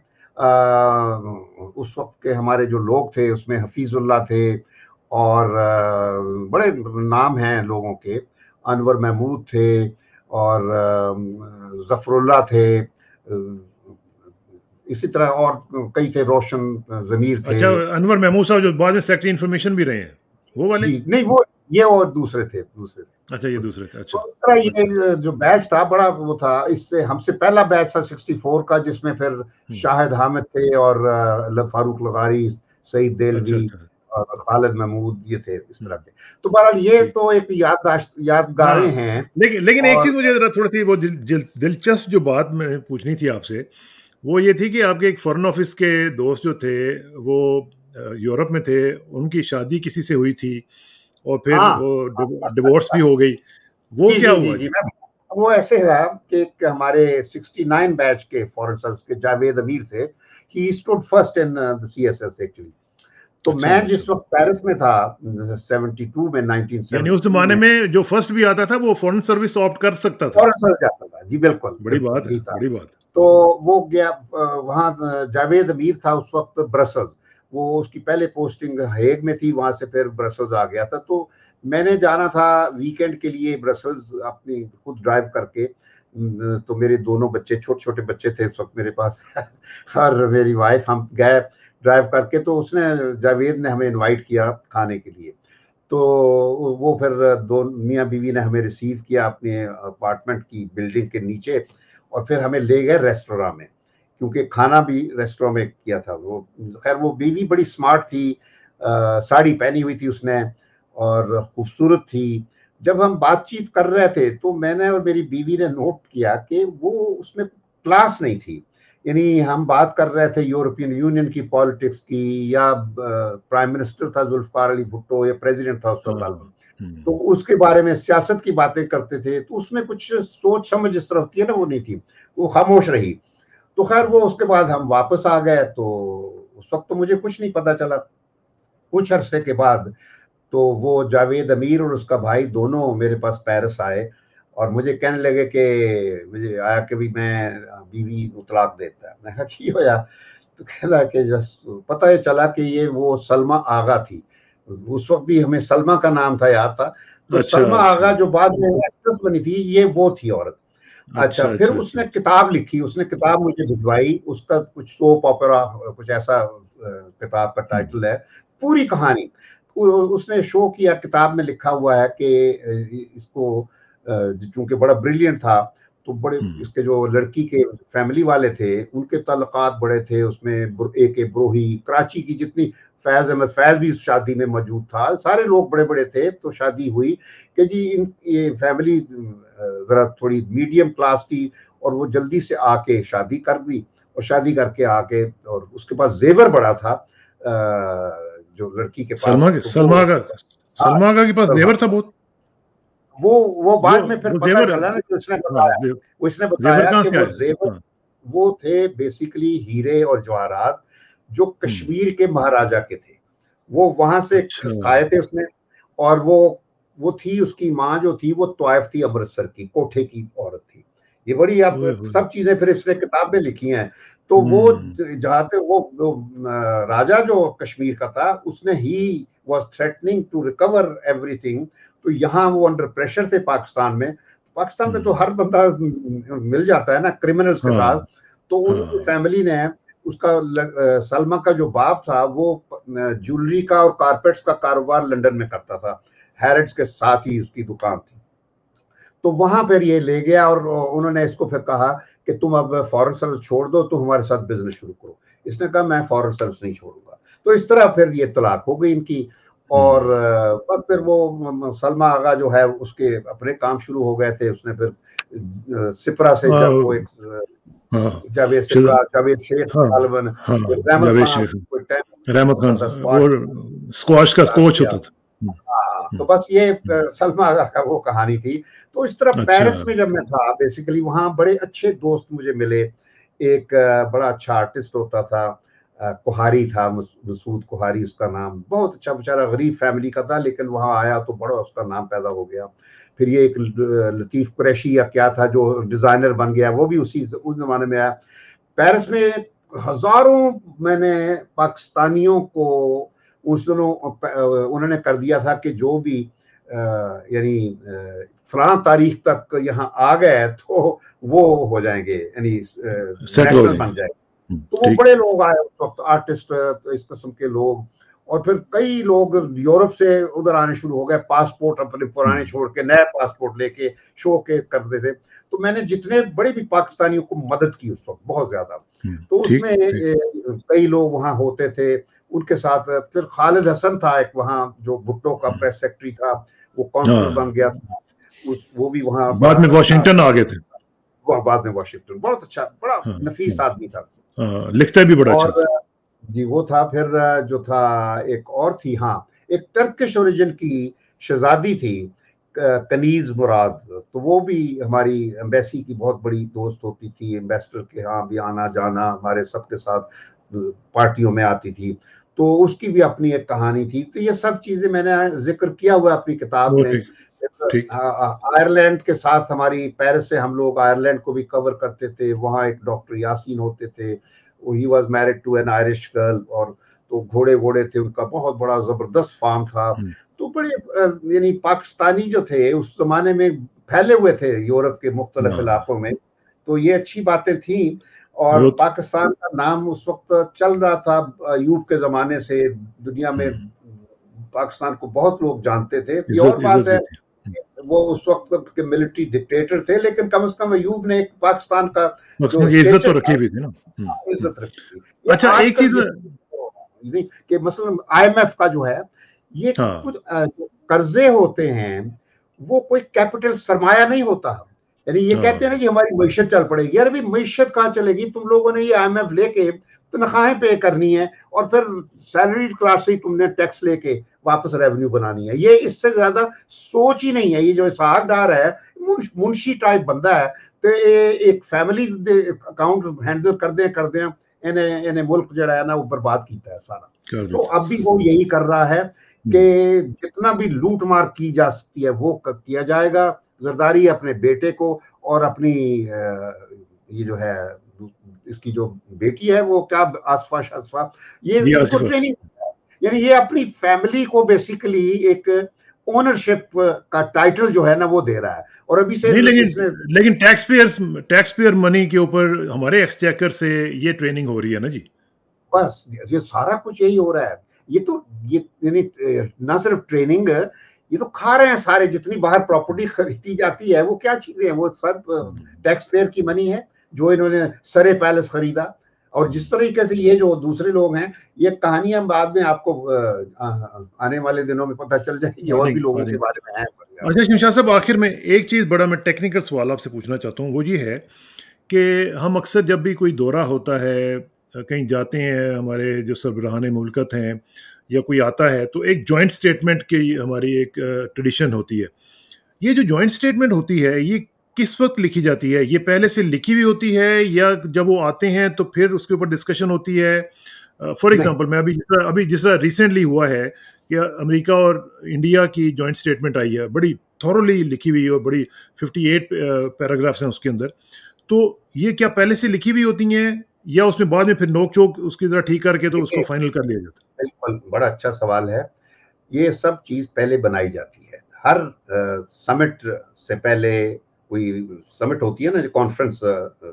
اس وقت کے ہمارے جو لوگ تھے اس میں حفیظ اللہ تھے اور بڑے نام ہیں لوگوں کے، انور محمود تھے اور ظفر اللہ تھے، اسی طرح اور کئی تھے، روشن ضمیر تھے. اچھا انور محمود صاحب جو بعد میں سیکٹری انفارمیشن بھی رہے ہیں وہ والے؟ جی نہیں، وہ یہ اور دوسرے تھے دوسرے تھے اچھا یہ دوسرے تھے. اچھا اس طرح یہ جو بیچ تھا بڑا وہ تھا. اس سے ہم سے پہلا بیچ تھا سکسٹی فور کا، جس میں پھر شاہد حامد تھے اور فاروق لغاری، سعید دہلوی اور خالد محمود، یہ تھے اس طرح کے. تو بہرحال یہ تو ایک یادداشت یادگاریں ہیں. لیکن لیکن ایک چیز مجھے ذرا تھوڑی سی وہ دلچسپ جو بات میں پوچھنی تھی آپ سے، وہ یہ تھی کہ آپ کے ایک فارن آفس کے دوست جو تھے وہ یورپ میں تھے، ان کی شادی کسی سے ہوئی تھی اور پھر وہ ڈیورس بھی ہو گئی، وہ کیا ہوا؟ جی وہ ایسے ہے کہ ہمارے سکسٹی نائن بیچ کے فارن سروس کے جاوید امیر تھے، he stood first in C S S actually. تو میں جس وقت پیرس میں تھا سیونٹی ٹو میں نائنٹین یعنی اس زمانے میں جو فرسٹ بھی آتا تھا وہ فارن سروس آپٹ کر سکتا تھا. فارن سروس جاتا تھا جی، بالکل بڑی بات ہے، بڑی بات. تو وہ گیا وہاں، جاوید امیر تھا اس وقت برسل، وہ اس کی پہلے پوسٹنگ ہیگ میں تھی، وہاں سے پھر برسلز آ گیا تھا. تو میں نے جانا تھا ویکینڈ کے لیے برسلز اپنی خود ڈرائیو کر کے. تو میرے دونوں بچے، چھوٹے چھوٹے بچے تھے اس وقت میرے پاس اور میری وائف، ہم گئے ڈرائیو کر کے. تو اس نے جاوید نے ہمیں انوائٹ کیا کھانے کے لیے. تو وہ پھر دو میاں بیوی نے ہمیں ریسیو کیا اپنے اپارٹمنٹ کی بلڈنگ کے نیچے، اور پھر ہمیں لے گئے ریسٹوراں میں، کیونکہ کھانا بھی ریسٹوراں میں کیا تھا. وہ خیر وہ بیوی بڑی سمارٹ تھی، ساڑی پہنی ہوئی تھی اس نے اور خوبصورت تھی. جب ہم بات چیت کر رہے تھے تو میں نے اور میری بیوی نے نوٹ کیا کہ وہ اس میں کلاس نہیں تھی. یعنی ہم بات کر رہے تھے یورپین یونین کی پالیٹکس کی، یا پرائم منسٹر تھا ذوالفقار علی بھٹو، یا پریزیڈنٹ تھا اس وقت، تو اس کے بارے میں سیاست کی باتیں کرتے تھے. تو اس میں کچھ سوچ سمجھ اس طرح ہوتی ہے نا، وہ نہیں تھی، وہ خاموش رہی. تو خیر وہ اس کے بعد ہم واپس آ گئے. تو اس وقت تو مجھے کچھ نہیں پتا چلا. کچھ عرصے کے بعد تو وہ جاوید امیر اور اس کا بھائی دونوں میرے پاس پیرس آئے اور مجھے کہنے لگے کہ مجھے آیا کہ بھی میں بیوی کو طلاق دیتا ہے. میں کہا کی ہوا؟ تو کہنا کہ پتہ یہ چلا کہ یہ وہ سلمہ آغا تھی. اس وقت بھی ہمیں سلمہ کا نام تھا یاد تھا. تو سلمہ آغا جو بعد میں ایکٹریس بنی تھی، یہ وہ تھی عورت. اچھا پھر اس نے کتاب لکھی، اس نے کتاب مجھے بھجوائی. اس کا کچھ سوپ اوپرا کچھ ایسا کتاب کا ٹائٹل ہے، پوری کہانی اس نے شو کیا. کتاب میں لکھا ہوا ہے کہ اس کو چونکہ بڑا بریلینٹ تھا تو بڑے اس کے جو لڑکی کے فیملی والے تھے ان کے تعلقات بڑے تھے. اس میں اے کے بروہی، کراچی کی جتنی، فیض احمد فیض بھی اس شادی میں موجود تھا، سارے لوگ بڑے بڑے تھے. تو شادی ہوئی کہ جی ان یہ فیملی ذرا تھوڑی میڈیم کلاس تھی اور وہ جلدی سے آ کے شادی کر دی. اور شادی کر کے آ کے اور اس کے پاس زیور بڑا تھا جو لڑکی کے پاس. سلمہ کا سلمہ کا کے پاس زیور تھا بہت. وہ وہ بعد میں پھر پتہ چلا نا کہ اس نے بتایا اس نے بتایا کہ وہ زیور وہ تھے بیسیکلی ہیرے اور جواہرات جو کشمیر کے مہاراجا کے تھے. وہ وہاں سے کھسکائے تھے اس نے. اور وہ وہ تھی اس کی ماں جو تھی وہ طائف تھی، امرتسر کی کوٹھے کی عورت تھی. یہ بڑی اب سب چیزیں پھر اس نے کتاب میں لکھی ہیں. تو وہ جہاں پہ وہ راجا جو کشمیر کا تھا اس نے he was threatening to recover ایوری تھنگ. تو یہاں وہ انڈر پریشر تھے پاکستان میں. پاکستان میں تو ہر بندہ مل جاتا ہے نا کرمنلز کے ساتھ. تو ان کی فیملی نے اس کا سلمہ کا جو باپ تھا وہ جولری کا اور کارپیٹس کا کاروبار لنڈن میں کرتا تھا، ہیرڈز کے ساتھ ہی اس کی دکان تھی. تو وہاں پھر یہ لے گیا اور انہوں نے اس کو پھر کہا کہ تم اب فارن سروس چھوڑ دو تو ہمارے ساتھ بزنس شروع کرو. اس نے کہا میں فارن سروس نہیں چھوڑوں گا. تو اس طرح پھر یہ طلاق ہو گئی ان کی. اور بس پھر وہ سلمہ آغا جو ہے اس کے اپنے کام شروع ہو گئے تھے. اس نے پھر سپرا سے جب وہ ایک جاوید سپرا، جاوید شیخ غالباً، رحمت خان اسکواش کا کوچ ہوتا تھا. تو بس یہ سلما آغا کا وہ کہانی تھی. تو اس طرح پیرس میں جب میں تھا بیسیکلی وہاں بڑے اچھے دوست مجھے ملے. ایک بڑا اچھا آرٹسٹ ہوتا تھا, کوہاری تھا, مسعود کوہاری اس کا نام, بہت اچھا بیچارہ غریب فیملی کا تھا لیکن وہاں آیا تو بڑا اس کا نام پیدا ہو گیا. پھر یہ ایک لطیف قریشی یا کیا تھا جو ڈیزائنر بن گیا, وہ بھی اسی اس زمانے میں آیا. پیرس میں ہزاروں میں نے پاکستانیوں کو اس دنوں انہوں نے کر دیا تھا کہ جو بھی یعنی فلاں تاریخ تک یہاں آ گئے تو وہ ہو جائیں گے, یعنی نیشنل بن جائے گے. تو وہ بڑے لوگ آئے اس وقت, آرٹسٹ اس قسم کے لوگ, اور پھر کئی لوگ یورپ سے ادھر آنے شروع ہو گئے, پاسپورٹ اپنے پرانے چھوڑ کے نئے پاسپورٹ لے کے شو کے کرتے تھے. تو میں نے جتنے بڑے بھی پاکستانیوں کو مدد کی اس وقت بہت زیادہ, تو اس میں کئی لوگ وہاں ہوتے تھے ان کے ساتھ. پھر خالد حسن تھا ایک وہاں جو بھٹو کا پریس سیکرٹری تھا, وہ کونسلر بن گیا تھا, وہ بھی وہاں بعد میں واشنگٹن آ گئے تھے. وہ بعد میں واشنگٹن, بہت اچھا بڑا نفیس آدمی تھا, لکھتا بھی بڑا اچھا تھا جی. وہ تھا. پھر جو تھا ایک اور تھی, ہاں ایک ٹرکش اوریجن کی شہزادی تھی کنیز مراد, تو وہ بھی ہماری ایمبیسی کی بہت بڑی دوست ہوتی تھی. ایمبیسڈر کے ہاں بھی آنا جانا, ہمارے سب کے ساتھ پارٹیوں میں آتی تھی. تو اس کی بھی اپنی ایک کہانی تھی. تو یہ سب چیزیں میں نے ذکر کیا ہوا اپنی کتاب میں. آئرلینڈ کے ساتھ ہماری پیرس سے ہم لوگ آئرلینڈ کو بھی کور کرتے تھے. وہاں ایک ڈاکٹر یاسین ہوتے تھے, he was married to an Irish girl, اور تو گھوڑے گھوڑے تھے, ان کا بہت بڑا زبردست فارم تھا. تو بڑے یعنی پاکستانی جو تھے اس زمانے میں پھیلے ہوئے تھے یورپ کے مختلف علاقوں میں. تو یہ اچھی باتیں تھیں. اور پاکستان کا نام اس وقت چل رہا تھا ایوب کے زمانے سے, دنیا میں پاکستان کو بہت لوگ جانتے تھے. یہ اور بات ہے وہ اس وقت کے ملٹری ڈکٹیٹر تھے, لیکن کم از کم ایوب نے ایک پاکستان کا عزت تو رکھی ہوئی تھی نا, عزت رکھی تھی. اچھا ایک چیز کہ مثلا آئی ایم ایف کا جو ہے یہ کچھ قرضے ہوتے ہیں, وہ کوئی کیپٹل سرمایہ نہیں ہوتا. یعنی یہ کہتے ہیں نا کہ ہماری معیشت چل پڑے گی, یار ابھی معیشت کہاں چلے گی؟ تم لوگوں نے یہ آئی ایم ایف لے کے تنخواہیں پے کرنی ہے, اور پھر سیلری کلاس سے تم نے ٹیکس لے کے واپس ریونیو بنانی ہے. یہ اس سے زیادہ سوچ ہی نہیں ہے. یہ جو اسحاق ڈار ہے منشی ٹائپ بندہ ہے, تو ایک فیملی اکاؤنٹ ہینڈل کر دیں کر دیں انہیں انہیں ملک جڑا ہے نا وہ برباد کیتا ہے سارا. تو اب بھی وہ یہی کر رہا ہے کہ جتنا بھی لوٹ مار کی جا سکتی ہے وہ کیا جائے گا. زرداری اپنے بیٹے کو اور اپنی یہ جو ہے اس کی جو بیٹی ہے وہ کیا آصفہ شاصفہ, یہ اس کو ٹریننگ, یعنی یہ اپنی فیملی کو بیسیکلی ایک اونرشپ کا ٹائٹل جو ہے نا وہ دے رہا ہے. اور ابھی سے لیکن taxpayers taxpayer money کے اوپر ہمارے ایکسچیکر سے یہ ٹریننگ ہو رہی ہے نا جی. بس یہ سارا کچھ یہی ہو رہا ہے. یہ تو یہ یعنی نہ صرف ٹریننگ, یہ تو کھا رہے ہیں سارے. جتنی باہر پراپرٹی خریدی جاتی ہے وہ کیا چیزیں ہیں, وہ سب ٹیکس پیئر کی منی ہے جو انہوں نے سرے پیلس خریدا. اور جس طریقے سے یہ جو دوسرے لوگ ہیں, یہ کہانیاں بعد میں آپ کو آنے والے دنوں میں پتہ چل جائے گی, اور بھی لوگوں کے بارے میں ہیں. اچھا شمشاد صاحب, آخر میں ایک چیز بڑا میں ٹیکنیکل سوال آپ سے پوچھنا چاہتا ہوں, وہ یہ ہے کہ ہم اکثر جب بھی کوئی دورہ ہوتا ہے, کہیں جاتے ہیں, ہمارے جو سربراہان مملکت ہیں یا کوئی آتا ہے, تو ایک جوائنٹ سٹیٹمنٹ کی ہماری ایک ٹریڈیشن ہوتی ہے. یہ جو جوائنٹ سٹیٹمنٹ ہوتی ہے یہ کس وقت لکھی جاتی ہے؟ یہ پہلے سے لکھی ہوئی ہوتی ہے یا جب وہ آتے ہیں تو پھر اس کے اوپر ڈسکشن ہوتی ہے؟ فار ایگزامپل میں ابھی جس طرح ابھی جس طرح ریسنٹلی ہوا ہے کہ امریکہ اور انڈیا کی جوائنٹ سٹیٹمنٹ آئی ہے, بڑی تھورولی لکھی ہوئی اور بڑی ففٹی ایٹ پیراگرافس ہیں اس کے اندر. تو یہ کیا پہلے سے لکھی ہوئی ہوتی ہیں یا اس میں بعد میں پھر نوک چوک اس کی ذرا ٹھیک کر کے تو اس کو فائنل کر لیا جاتا ہے؟ بالکل, بڑا اچھا سوال ہے. یہ سب چیز پہلے بنائی جاتی ہے. ہر سمٹ سے پہلے کوئی سمٹ ہوتی ہے نا, کانفرنس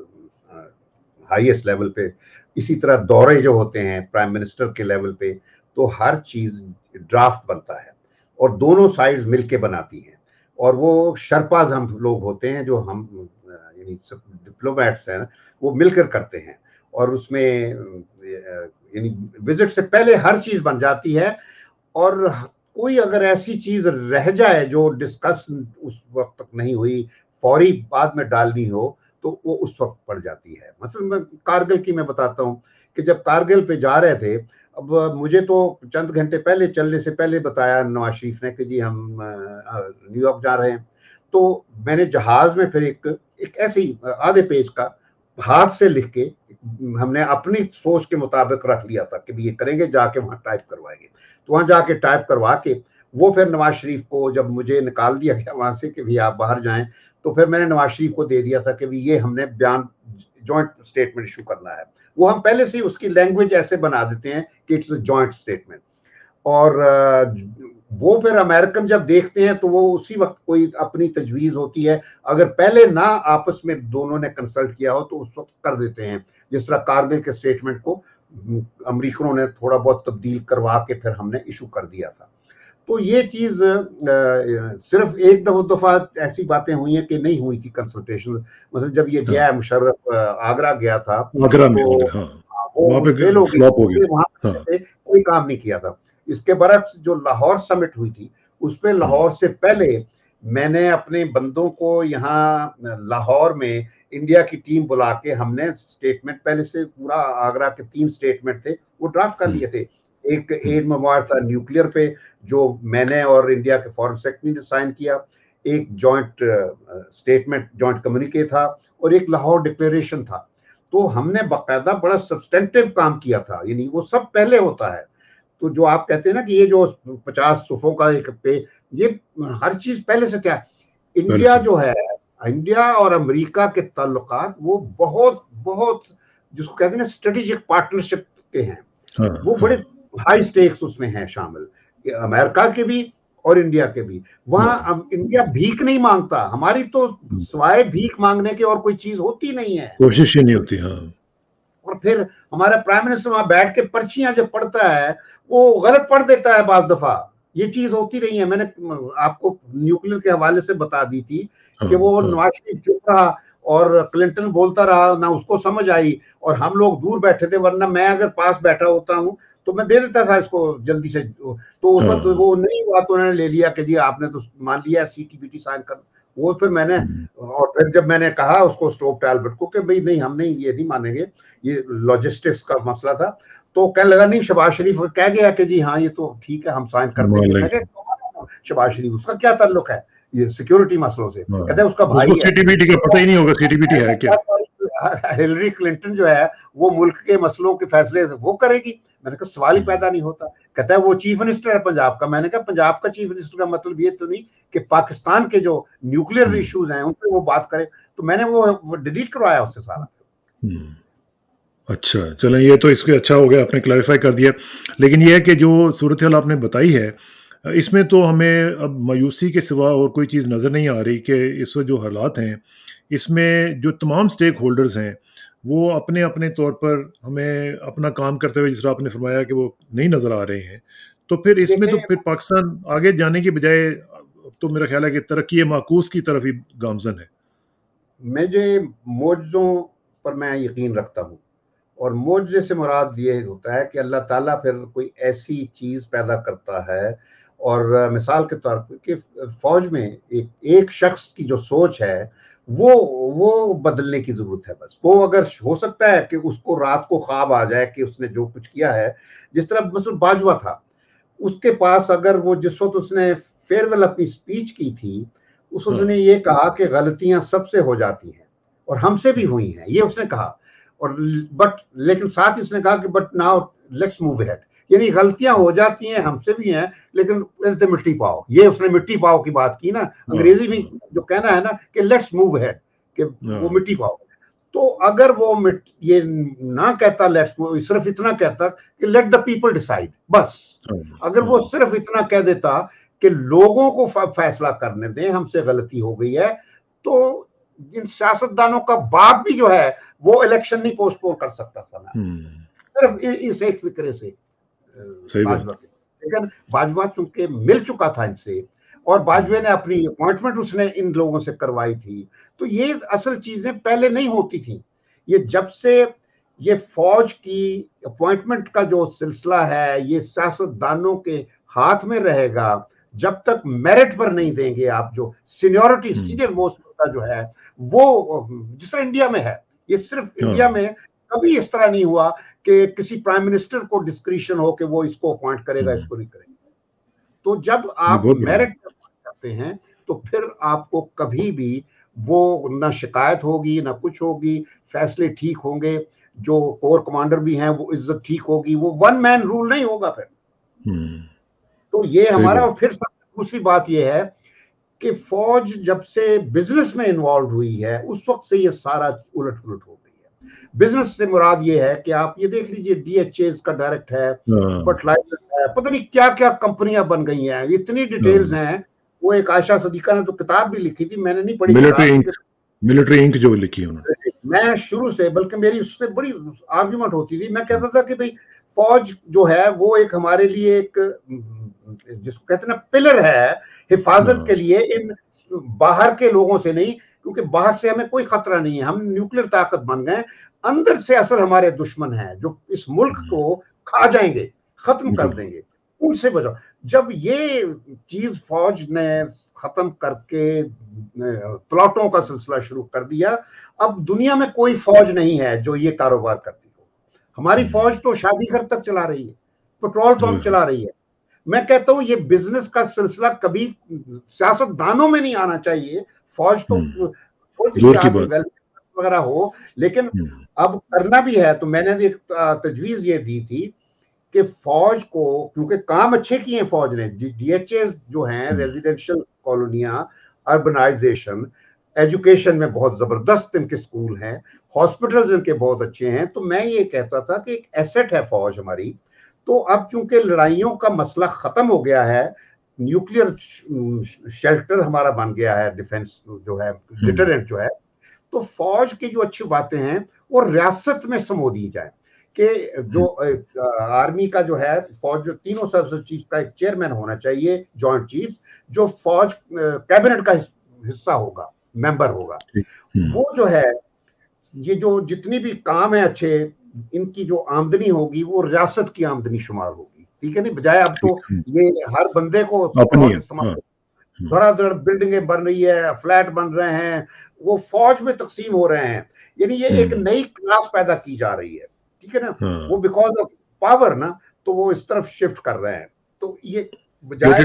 ہائیسٹ لیول پہ, اسی طرح دورے جو ہوتے ہیں پرائم منسٹر کے لیول پہ, تو ہر چیز ڈرافٹ بنتا ہے اور دونوں سائڈز مل کے بناتی ہیں. اور وہ شرپاز ہم لوگ ہوتے ہیں جو ہم یعنی ڈپلومیٹس ہیں وہ مل کر کرتے ہیں, اور اس میں یعنی وزٹ سے پہلے ہر چیز بن جاتی ہے. اور کوئی اگر ایسی چیز رہ جائے جو ڈسکس اس وقت تک نہیں ہوئی, فوری بعد میں ڈالنی ہو, تو وہ اس وقت پڑ جاتی ہے. مثلا میں کارگل کی میں بتاتا ہوں کہ جب کارگل پہ جا رہے تھے اب مجھے تو چند گھنٹے پہلے چلنے سے پہلے بتایا نواز شریف نے کہ جی ہم نیو یارک جا رہے ہیں. تو میں نے جہاز میں پھر ایک ایک ایسی آدھے پیج کا ہاتھ سے لکھ کے ہم نے اپنی سوچ کے مطابق رکھ لیا تھا کہ یہ کریں گے, جا کے وہاں ٹائپ کروائیں گے. تو وہاں جا کے ٹائپ کروا کے وہ پھر نواز شریف کو جب مجھے نکال دیا گیا وہاں سے کہ بھی آپ باہر جائیں, تو پھر میں نے نواز شریف کو دے دیا تھا کہ بھی یہ ہم نے بیان جوائنٹ اسٹیٹمنٹ ایشو کرنا ہے. وہ ہم پہلے سے ہی اس کی لینگویج ایسے بنا دیتے ہیں کہ اٹس اے جوائنٹ اسٹیٹمنٹ. اور وہ پھر امریکن جب دیکھتے ہیں تو وہ اسی وقت کوئی اپنی تجویز ہوتی ہے, اگر پہلے نہ آپس میں دونوں نے کنسلٹ کیا ہو تو اس وقت کر دیتے ہیں. جس طرح کارگل کے اسٹیٹمنٹ کو امریکنوں نے تھوڑا بہت تبدیل کروا کے پھر ہم نے ایشو کر دیا تھا. تو یہ چیز صرف ایک دو دفعہ ایسی باتیں ہوئی ہیں کہ نہیں ہوئی تھی کنسلٹیشن. مثلا جب یہ گیا مشرف آگرہ گیا تھا آگرہ میں وہ فیل ہو گئی, وہاں کوئی کام نہیں کیا تھا. اس کے برعکس جو لاہور سمٹ ہوئی تھی اس پہ لاہور سے پہلے میں نے اپنے بندوں کو یہاں لاہور میں انڈیا کی ٹیم بلا کے ہم نے اسٹیٹمنٹ پہلے سے پورا آگرہ کے تین اسٹیٹمنٹ تھے وہ ڈرافٹ کر لیے تھے. ایک ایڈ میموار تھا نیوکلیئر پہ جو میں نے اور انڈیا کے فارن سیکرٹری نے سائن کیا, ایک جوائنٹ اسٹیٹمنٹ جوائنٹ کمیونیکے تھا, اور ایک لاہور ڈکلیریشن تھا. تو ہم نے باقاعدہ بڑا سبسٹینٹیو کام کیا تھا, یعنی وہ سب پہلے ہوتا ہے. تو جو آپ کہتے ہیں نا کہ یہ جو پچاس صفوں کا ایک پہ یہ ہر چیز پہلے سے کیا, انڈیا جو ہے انڈیا اور امریکہ کے تعلقات وہ بہت بہت جس کو کہتے ہیں نا اسٹریٹجک پارٹنرشپ کے ہیں, وہ بڑے ہائی سٹیکس اس میں ہیں شامل, امریکہ کے بھی اور انڈیا کے بھی. وہاں انڈیا بھیک نہیں مانگتا, ہماری تو سوائے بھیک مانگنے کے اور کوئی چیز ہوتی نہیں ہے, کوشش ہی نہیں ہوتی. ہاں, اور پھر ہمارا پرائم منسٹر وہاں بیٹھ کے پرچیاں جب پڑھتا ہے وہ غلط پڑھ دیتا ہے بعض دفعہ. یہ چیز ہوتی رہی ہے. میں نے آپ کو نیوکلیر کے حوالے سے بتا دی تھی کہ وہ نواز شریف چپ رہا اور کلنٹن بولتا رہا, نہ اس کو سمجھ آئی, اور ہم لوگ دور بیٹھے تھے, ورنہ میں اگر پاس بیٹھا ہوتا ہوں تو میں دے دیتا تھا اس کو جلدی سے. تو اس وقت وہ نہیں ہوا تو انہوں نے لے لیا کہ جی آپ نے تو مان لیا C T B T sign کر. وہ پھر میں نے اور پھر جب میں نے کہا اس کو اسٹوپ ٹالبرٹ کو کہ بھئی نہیں ہم نہیں یہ نہیں مانیں گے, یہ لاجسٹکس کا مسئلہ تھا, تو کہنے لگا نہیں شہباز شریف کہہ گیا کہ جی ہاں یہ تو ٹھیک ہے ہم سائن کر دیں گے. میں کہا شہباز شریف اس کا کیا تعلق ہے یہ سیکورٹی مسئلوں سے؟ کہتے ہیں اس کا بھائی ہے, سی ٹی بی ٹی کا پتہ ہی نہیں ہوگا سی ٹی بی ٹی ہے کیا. ہلری کلنٹن جو ہے وہ ملک کے مسئلوں کے فیصلے وہ کرے گی. میں نے کہا سوال ہی پیدا نہیں ہوتا. کہتا ہے وہ چیف منسٹر ہے پنجاب کا. میں نے کہا پنجاب کا چیف منسٹر کا مطلب یہ تو نہیں کہ پاکستان کے جو نیوکلیئر ایشوز ہیں ان پہ وہ بات کرے. تو میں نے وہ ڈیلیٹ کروایا اس سے سارا. اچھا چلیں, یہ تو اس کے اچھا ہو گیا, آپ نے کلیریفائی کر دیا. لیکن یہ ہے کہ جو صورتحال آپ نے بتائی ہے اس میں تو ہمیں اب مایوسی کے سوا اور کوئی چیز نظر نہیں آ رہی کہ اس وقت جو حالات ہیں اس میں جو تمام سٹیک ہولڈرز ہیں وہ اپنے اپنے طور پر ہمیں اپنا کام کرتے ہوئے جس طرح آپ نے فرمایا کہ وہ نہیں نظر آ رہے ہیں. تو پھر اس میں تو پھر پاکستان آگے جانے کی بجائے تو میرا خیال ہے کہ ترقی معکوس کی طرف ہی گامزن ہے. مجھے معجزوں پر میں یقین رکھتا ہوں, اور معجزے سے مراد یہ ہوتا ہے کہ اللہ تعالیٰ پھر کوئی ایسی چیز پیدا کرتا ہے. اور مثال کے طور پر کہ فوج میں ایک ایک شخص کی جو سوچ ہے وہ وہ بدلنے کی ضرورت ہے. بس وہ اگر ہو سکتا ہے کہ اس کو رات کو خواب آ جائے کہ اس نے جو کچھ کیا ہے, جس طرح مثلا باجوہ تھا, اس کے پاس اگر وہ جس وقت اس نے فیئر ویل اپنی سپیچ کی تھی اس وقت اس نے یہ کہا کہ غلطیاں سب سے ہو جاتی ہیں اور ہم سے بھی ہوئی ہیں, یہ اس نے کہا. اور بٹ لیکن ساتھ ہی اس نے کہا کہ but now let's move ahead, یعنی غلطیاں ہو جاتی ہیں ہم سے بھی ہیں لیکن مٹی پاؤ. یہ اس نے مٹی پاؤ کی بات کی نا, انگریزی میں جو کہنا ہے نا کہ لیٹس موو اہیڈ, کہ وہ مٹی پاؤ. تو اگر وہ یہ نہ کہتا لیٹس موو, صرف اتنا کہتا کہ لیٹ دا پیپل ڈیسائیڈ, بس اگر وہ صرف اتنا کہہ دیتا کہ لوگوں کو فیصلہ کرنے دیں ہم سے غلطی ہو گئی ہے, تو ان سیاستدانوں کا باپ بھی جو ہے وہ الیکشن نہیں پوسٹ پون کر سکتا تھا صرف اس ایک فکرے سے. لیکن باجوہ چونکہ مل چکا تھا ان سے, اور باجوہ نے اپنی اپوائنٹمنٹ اس نے ان لوگوں سے کروائی تھی, تو یہ اصل چیزیں پہلے نہیں ہوتی تھیں. یہ جب سے یہ فوج کی اپوائنٹمنٹ کا جو سلسلہ ہے یہ سیاستدانوں کے ہاتھ میں رہے گا, جب تک میرٹ پر نہیں دیں گے آپ جو سینیورٹی سینئر موسٹ کا جو ہے وہ جس طرح انڈیا میں ہے, یہ صرف انڈیا میں कभी इस तरह नहीं हुआ कि किसी प्राइम मिनिस्टर को डिस्क्रिशन हो कि वो इसको अपॉइंट करेगा, इसको नहीं करेगा। तो जब आप मेरिट करते हैं तो फिर आपको कभी भी वो ना शिकायत होगी ना कुछ होगी, फैसले ठीक होंगे, जो कोर कमांडर भी हैं वो इज्जत ठीक होगी, वो वन मैन रूल नहीं होगा फिर। तो ये हमारा, और फिर दूसरी बात ये है कि फौज जब से बिजनेस में इन्वॉल्व हुई है उस वक्त से ये सारा उलट पुलट हो गई है। बिजनेस से मुराद ये है कि आप ये देख लीजिए, डीएचएस का डायरेक्ट है, फर्टिलाइजर है, पता नहीं क्या क्या कंपनियां बन गई हैं, इतनी डिटेल्स हैं। वो एक आयशा सदीका ने तो किताब भी लिखी थी, मैंने नहीं पढ़ी, मिलिट्री इंक, मिलिट्री इंक जो लिखी है उन्होंने। मैं शुरू से, बल्कि मेरी उससे बड़ी आर्ग्यूमेंट होती थी, मैं कहता था कि भाई फौज जो है वो एक हमारे लिए एक, जिसको कहते हैं ना, पिलर है हिफाजत के लिए, इन बाहर के लोगों से नहीं, क्योंकि बाहर से हमें कोई खतरा नहीं है, हम न्यूक्लियर ताकत बन गए, अंदर से असल हमारे दुश्मन हैं जो इस मुल्क को खा जाएंगे, खत्म कर देंगे, उनसे बचाओ। जब ये चीज फौज ने खत्म करके प्लॉटों का सिलसिला शुरू कर दिया, अब दुनिया में कोई फौज नहीं है जो ये कारोबार करती हो। हमारी फौज तो शादी घर तक चला रही है, पेट्रोल पंप चला रही है। मैं कहता हूं ये बिजनेस का सिलसिला कभी सियासतदानों में नहीं आना चाहिए। फौज तो वगैरह हो, लेकिन अब करना भी है। तो मैंने एक तजवीज ये दी थी कि फौज को, क्योंकि काम अच्छे किए फौज ने, डीएचएस जो हैं, रेजिडेंशियल कॉलोनियां, अर्बनाइजेशन, एजुकेशन में बहुत जबरदस्त इनके स्कूल हैं, हॉस्पिटल्स इनके बहुत अच्छे हैं। तो मैं ये कहता था कि एक एसेट है फौज हमारी। तो अब चूंकि लड़ाइयों का मसला खत्म हो गया है, न्यूक्लियर शेल्टर हमारा बन गया है, डिफेंस जो है, डिटरेंट जो है, तो फौज की जो अच्छी बातें हैं वो रियासत में समो दी जाए कि जो आर्मी का जो है, फौज जो तीनों सर्विस चीफ का एक चेयरमैन होना चाहिए, जॉइंट चीफ, जो फौज कैबिनेट का हिस्सा होगा, मेंबर होगा। वो जो है, ये जो जितनी भी काम है अच्छे, इनकी जो आमदनी होगी वो रियासत की आमदनी शुमार होगी, ठीक है नहीं? बजाय अब तो ये हर बंदे को इस्तेमाल, धड़ाधड़ बिल्डिंगें बन रही है, फ्लैट बन रहे हैं, वो फौज में तकसीम हो रहे हैं, यानी ये एक नई क्लास पैदा की जा रही है, ठीक है ना? वो बिकॉज ऑफ पावर ना, तो वो इस तरफ शिफ्ट कर रहे हैं। तो ये बजाय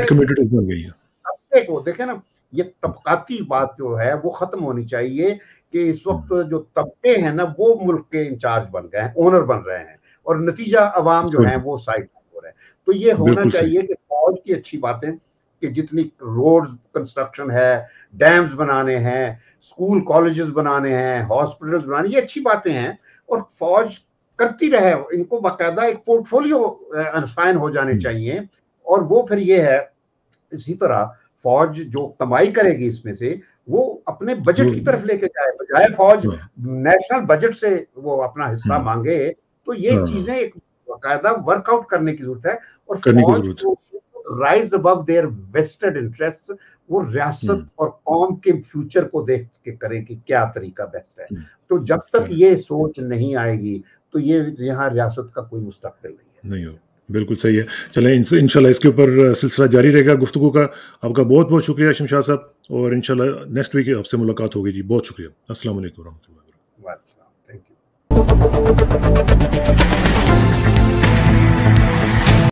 तबके को देखे ना, ये तबकाती बात जो है वो खत्म होनी चाहिए कि इस वक्त जो तबके हैं ना वो मुल्क के इंचार्ज बन गए हैं, ओनर बन रहे हैं, और नतीजा अवाम जो है वो साइड हो रहे हैं। तो ये होना चाहिए कि फौज की अच्छी बातें, कि जितनी रोड्स कंस्ट्रक्शन है, डैम्स बनाने हैं, स्कूल कॉलेजेस बनाने हैं, हॉस्पिटल्स बनाने, ये अच्छी बातें हैं और फौज करती रहे। इनको बाकायदा एक पोर्टफोलियो असाइन हो जाने चाहिए, और वो फिर ये है, इसी तरह फौज जो कमाई करेगी इसमें से वो अपने बजट की तरफ लेके जाए, बजाय फौज नेशनल बजट से वो अपना हिस्सा मांगे। तो ये चीजें एक बाकायदा वर्कआउट करने की जरूरत है, और फौज को rise above their vested interest, वो रियासत और कौम के फ्यूचर को देख के करें कि क्या तरीका बेस्ट है। तो जब तक ये सोच नहीं आएगी तो ये यहाँ रियासत का कोई मुस्तकबिल नहीं है। नहीं हो, बिल्कुल सही है। चलें, इंशाल्लाह इसके ऊपर सिलसिला जारी रहेगा गुफ्तगू का। आपका बहुत बहुत शुक्रिया शमशाद साहब, और इंशाल्लाह नेक्स्ट वीक आपसे मुलाकात होगी जी। बहुत शुक्रिया। अस्सलाम वालेकुम। Thank you.